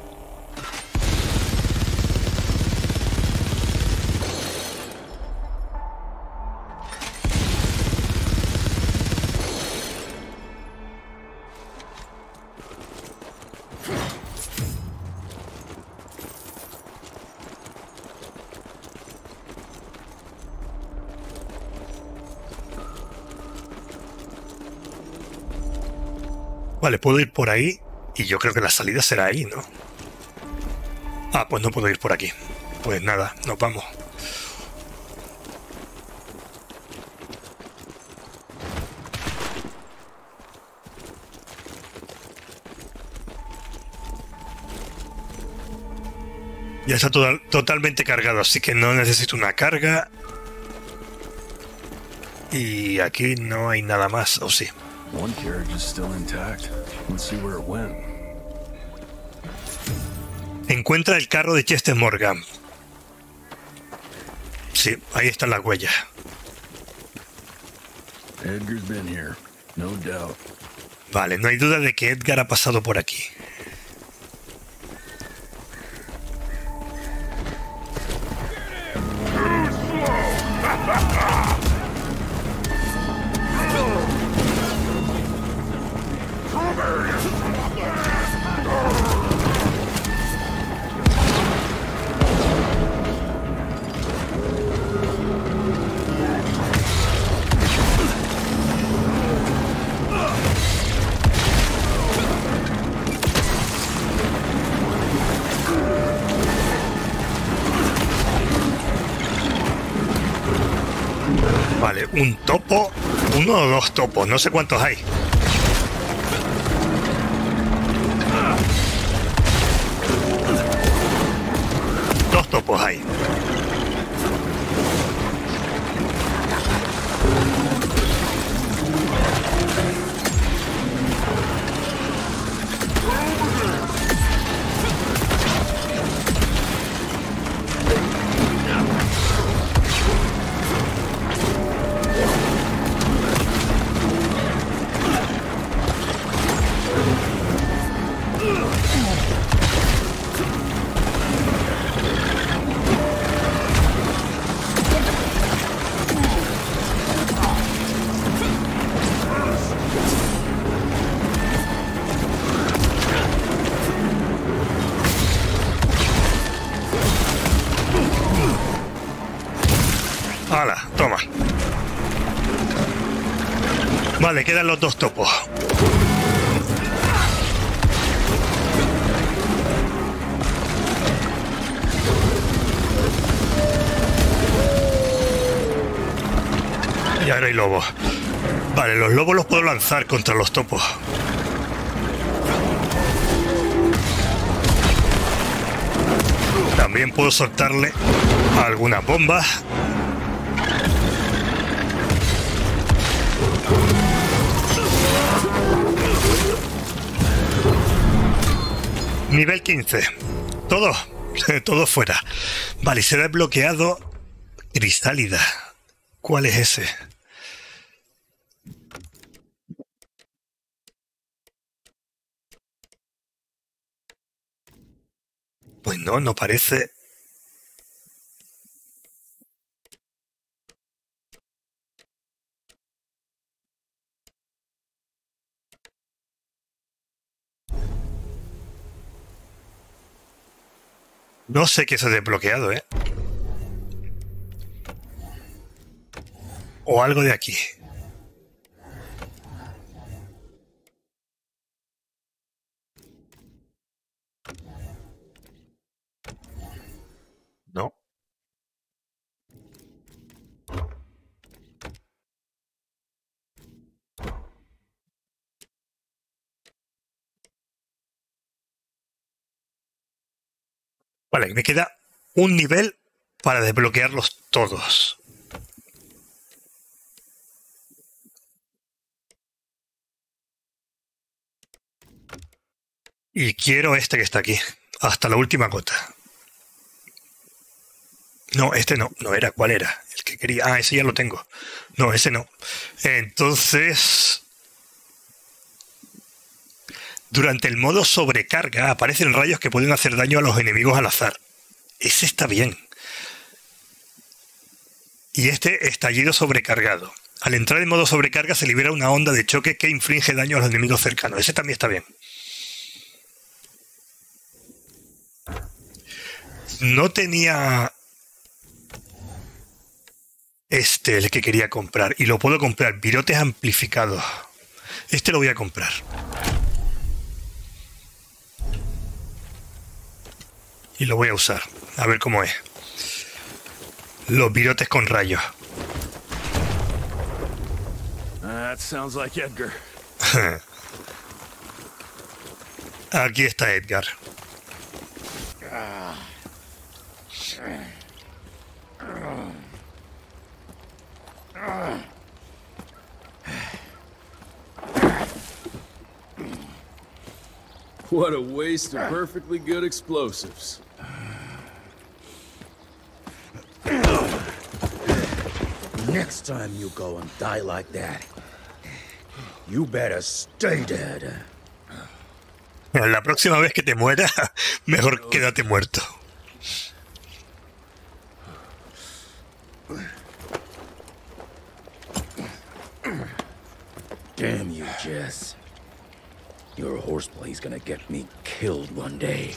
C: Vale, puedo ir por ahí y yo creo que la salida será ahí, ¿no? Ah, pues no puedo ir por aquí. Pues nada, nos vamos. Ya está totalmente cargado, así que no necesito una carga. Y aquí no hay nada más, ¿o sí?
M: One carriage is still intact. Let's see where it went.
C: Encuentra el carro de Chester Morgan. Sí, ahí están las huellas.
M: Edgar's been here, no doubt.
C: Vale, no hay duda de que Edgar ha pasado por aquí. Vale, un topo, uno o dos topos, no sé cuántos hay. Dos topos hay. Vale, quedan los dos topos. Y ahora hay lobos. Vale, los lobos los puedo lanzar contra los topos. También puedo soltarle algunas bombas. Nivel 15. Todo. Todo fuera. Vale, se ha desbloqueado Crisálida. ¿Cuál es ese? Pues no, no parece. No sé qué se ha desbloqueado, ¿eh? O algo de aquí. No. Vale, me queda un nivel para desbloquearlos todos. Y quiero este que está aquí, hasta la última gota. No, este no, no era. ¿Cuál era? El que quería. Ah, ese ya lo tengo. No, ese no. Entonces, durante el modo sobrecarga aparecen rayos que pueden hacer daño a los enemigos al azar. Ese está bien. Y este estallido sobrecargado. Al entrar en modo sobrecarga se libera una onda de choque que inflige daño a los enemigos cercanos. Ese también está bien. No tenía el que quería comprar. Y lo puedo comprar. Virotes amplificados. Este lo voy a comprar. Y lo voy a usar. A ver cómo es. Los virotes con rayos.
F: That sounds like Edgar.
C: Aquí está Edgar.
F: What a waste of perfectly good explosives.
M: Next time you go and die like that, you better stay dead.
C: La próxima vez que te mueras, mejor quédate muerto.
M: Damn you, Jess. Your horseplay's gonna get me killed one day.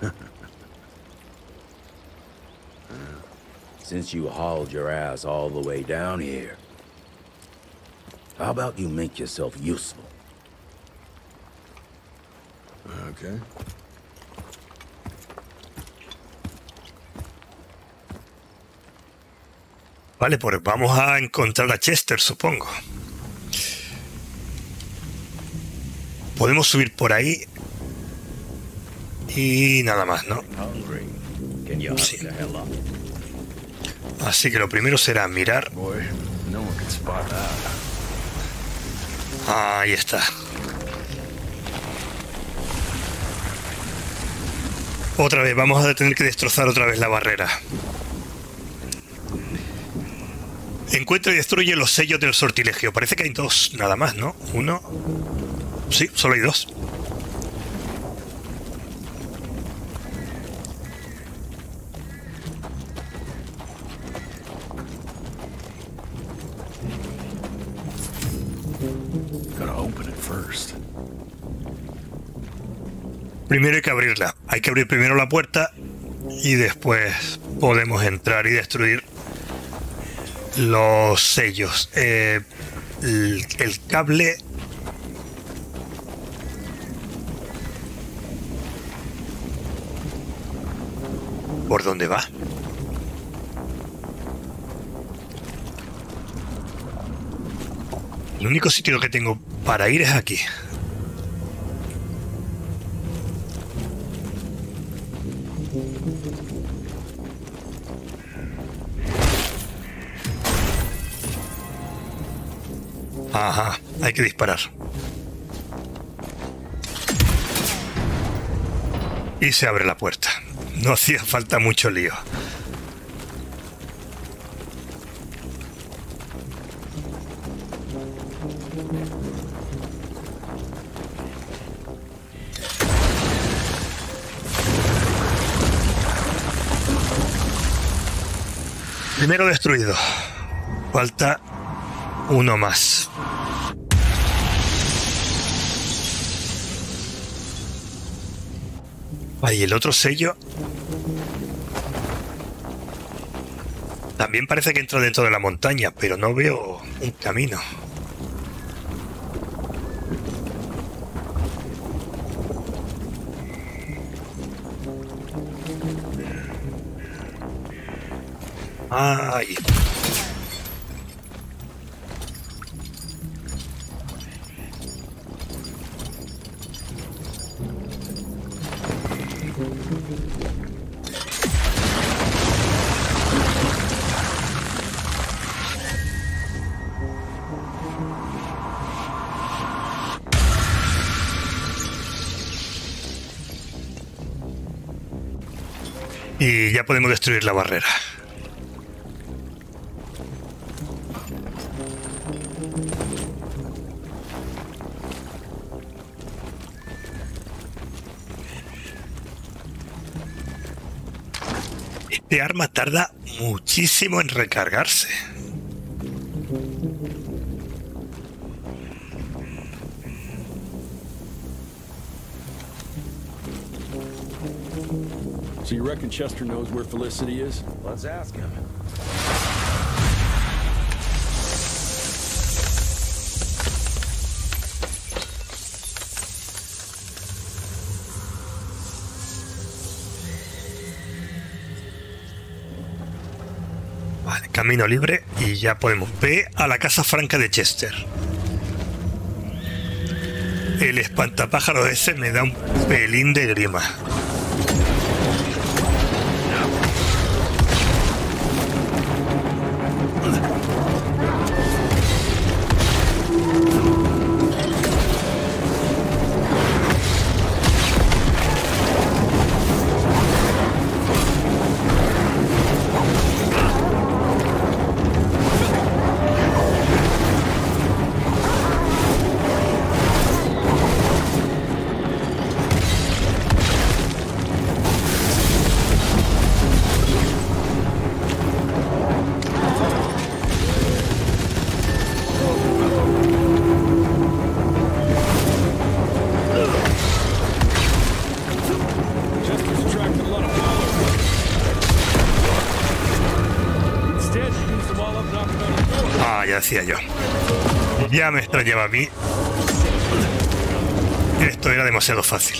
M: Since you hauled your ass all the way down here, how about you make yourself useful?
F: Okay.
C: Vale, pues vamos a encontrar a Chester, supongo. Podemos subir por ahí. Y nada más, ¿no? Sí. Así que lo primero será mirar. Ahí está. Otra vez, vamos a tener que destrozar otra vez la barrera. Encuentra y destruye los sellos del sortilegio. Parece que hay dos, nada más, ¿no? Uno. Sí, solo hay dos. Primero hay que abrirla. Hay que abrir primero la puerta y después podemos entrar y destruir los sellos. el cable. ¿Por dónde va? El único sitio que tengo para ir es aquí. Ajá, hay que disparar. Y se abre la puerta. No hacía falta mucho lío. Primero destruido. Falta uno más. Ahí el otro sello. También parece que entra dentro de la montaña, pero no veo un camino. Ahí. Y ya podemos destruir la barrera. Este arma tarda muchísimo en recargarse.
F: So you reckon Chester knows where Felicity is?
B: Let's ask him.
C: Vale, camino libre y ya podemos. Ve a la Casa Franca de Chester. El espantapájaros ese me da un pelín de grima. Decía yo. Ya me extrañaba a mí. Esto era demasiado fácil.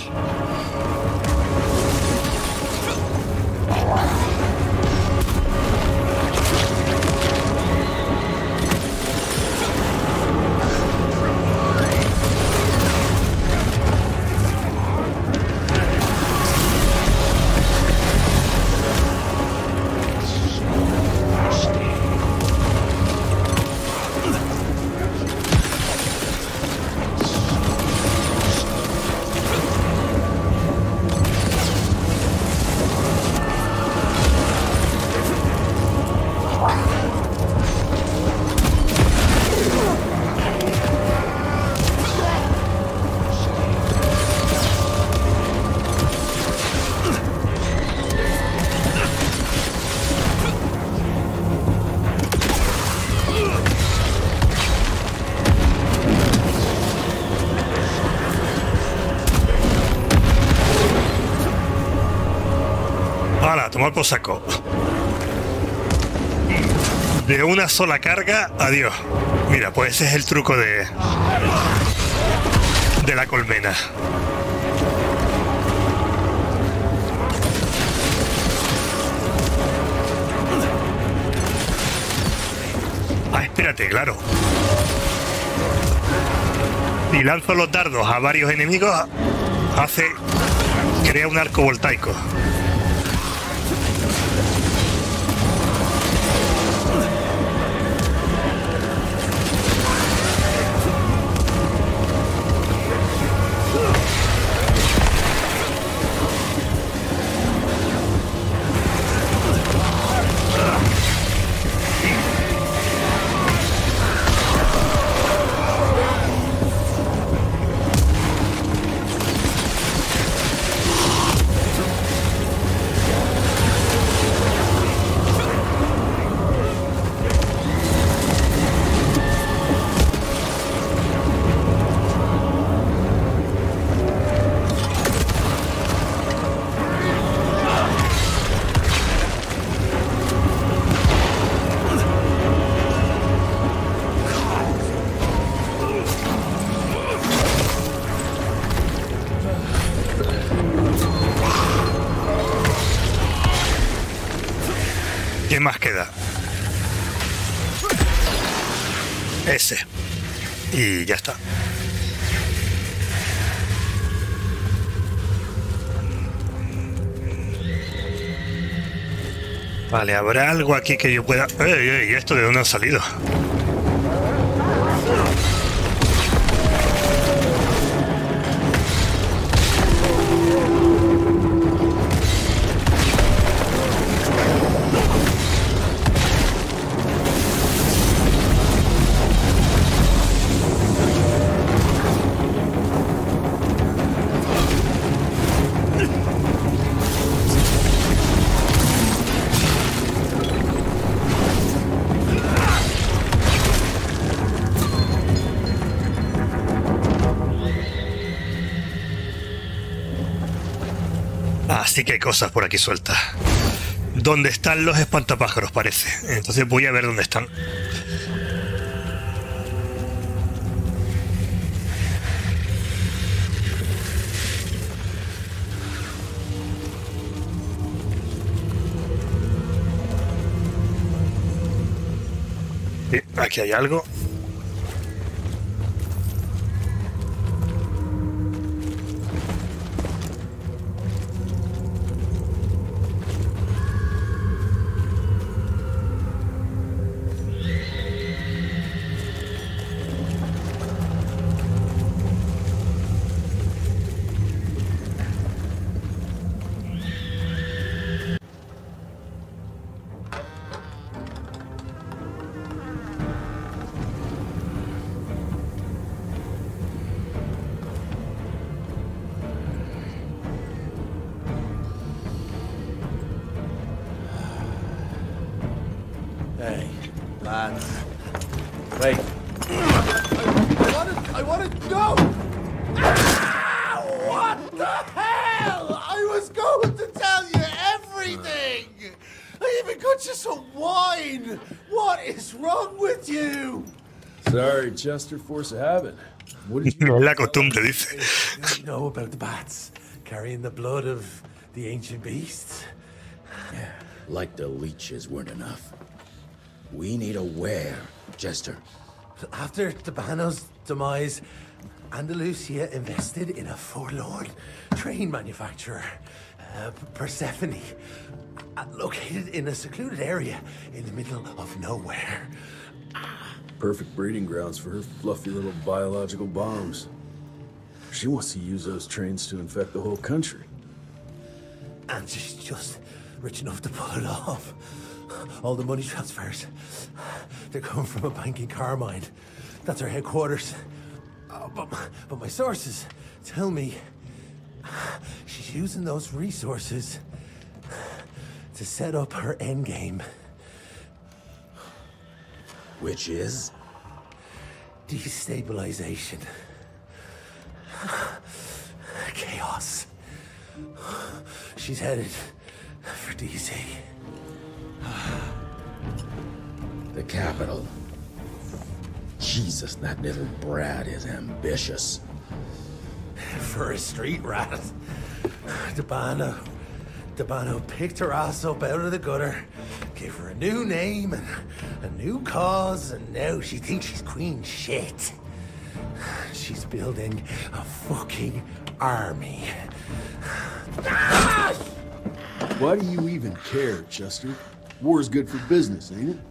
C: Tomar por saco. De una sola carga, adiós. Mira, pues ese es el truco de la colmena. Ah, espérate, claro. Si lanzo los dardos a varios enemigos, crea un arco voltaico. ¿Qué más queda? Ese. Y ya está. Vale, ¿habrá algo aquí que yo pueda...? ¿Y esto de dónde ha salido? Así que hay cosas por aquí sueltas. ¿Dónde están los espantapájaros? Parece. Entonces voy a ver dónde están. Sí, aquí hay algo.
L: Hey, lads. Wait.
K: I want to go! Ah, what the hell? I was going to tell you everything! I even got you some wine! What is wrong with you?
B: Sorry, Chester, force of habit. What did you...
C: No es la costumbre, dice.
L: What do you know about the bats? Carrying the blood of the ancient beasts?
M: Yeah, like the leeches weren't enough. We need a where, Chester.
L: After Tabano's demise, Andalusia invested in a forlorn train manufacturer, Persephone, located in a secluded area in the middle of nowhere.
B: Perfect breeding grounds for her fluffy little biological bombs. She wants to use those trains to infect the whole country.
L: And she's just rich enough to pull it off. All the money transfers, they're coming from a bank in Carmine. That's our headquarters. But my sources tell me she's using those resources to set up her endgame.
M: Which is?
L: Destabilization. Chaos. She's headed for DC.
M: The capital. Jesus, that little brat is ambitious.
L: For a street rat. Debano picked her ass up out of the gutter, gave her a new name and a new cause, and now she thinks she's queen shit. She's building a fucking army.
B: Why do you even care, Chester? War's good for business, ain't it?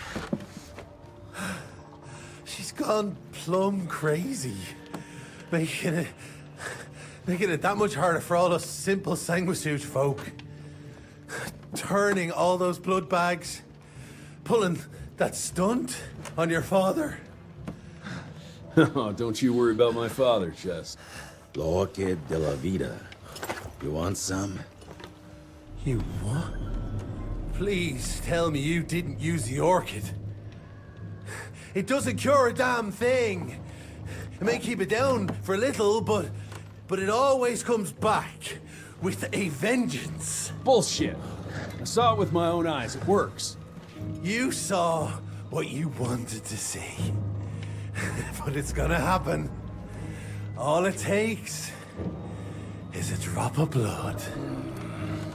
L: She's gone plumb crazy. Making it that much harder for all us simple sanguisuge folk. Turning all those blood bags. Pulling that stunt on your father.
B: Oh, don't you worry about my father, Chest.
M: L'Orchid de la Vida. You want some?
L: You what? Please tell me you didn't use the orchid. It doesn't cure a damn thing. It may keep it down for a little, but it always comes back with a vengeance.
B: Bullshit. I saw it with my own eyes. It works.
L: You saw what you wanted to see. But it's gonna happen. All it takes is a drop of blood.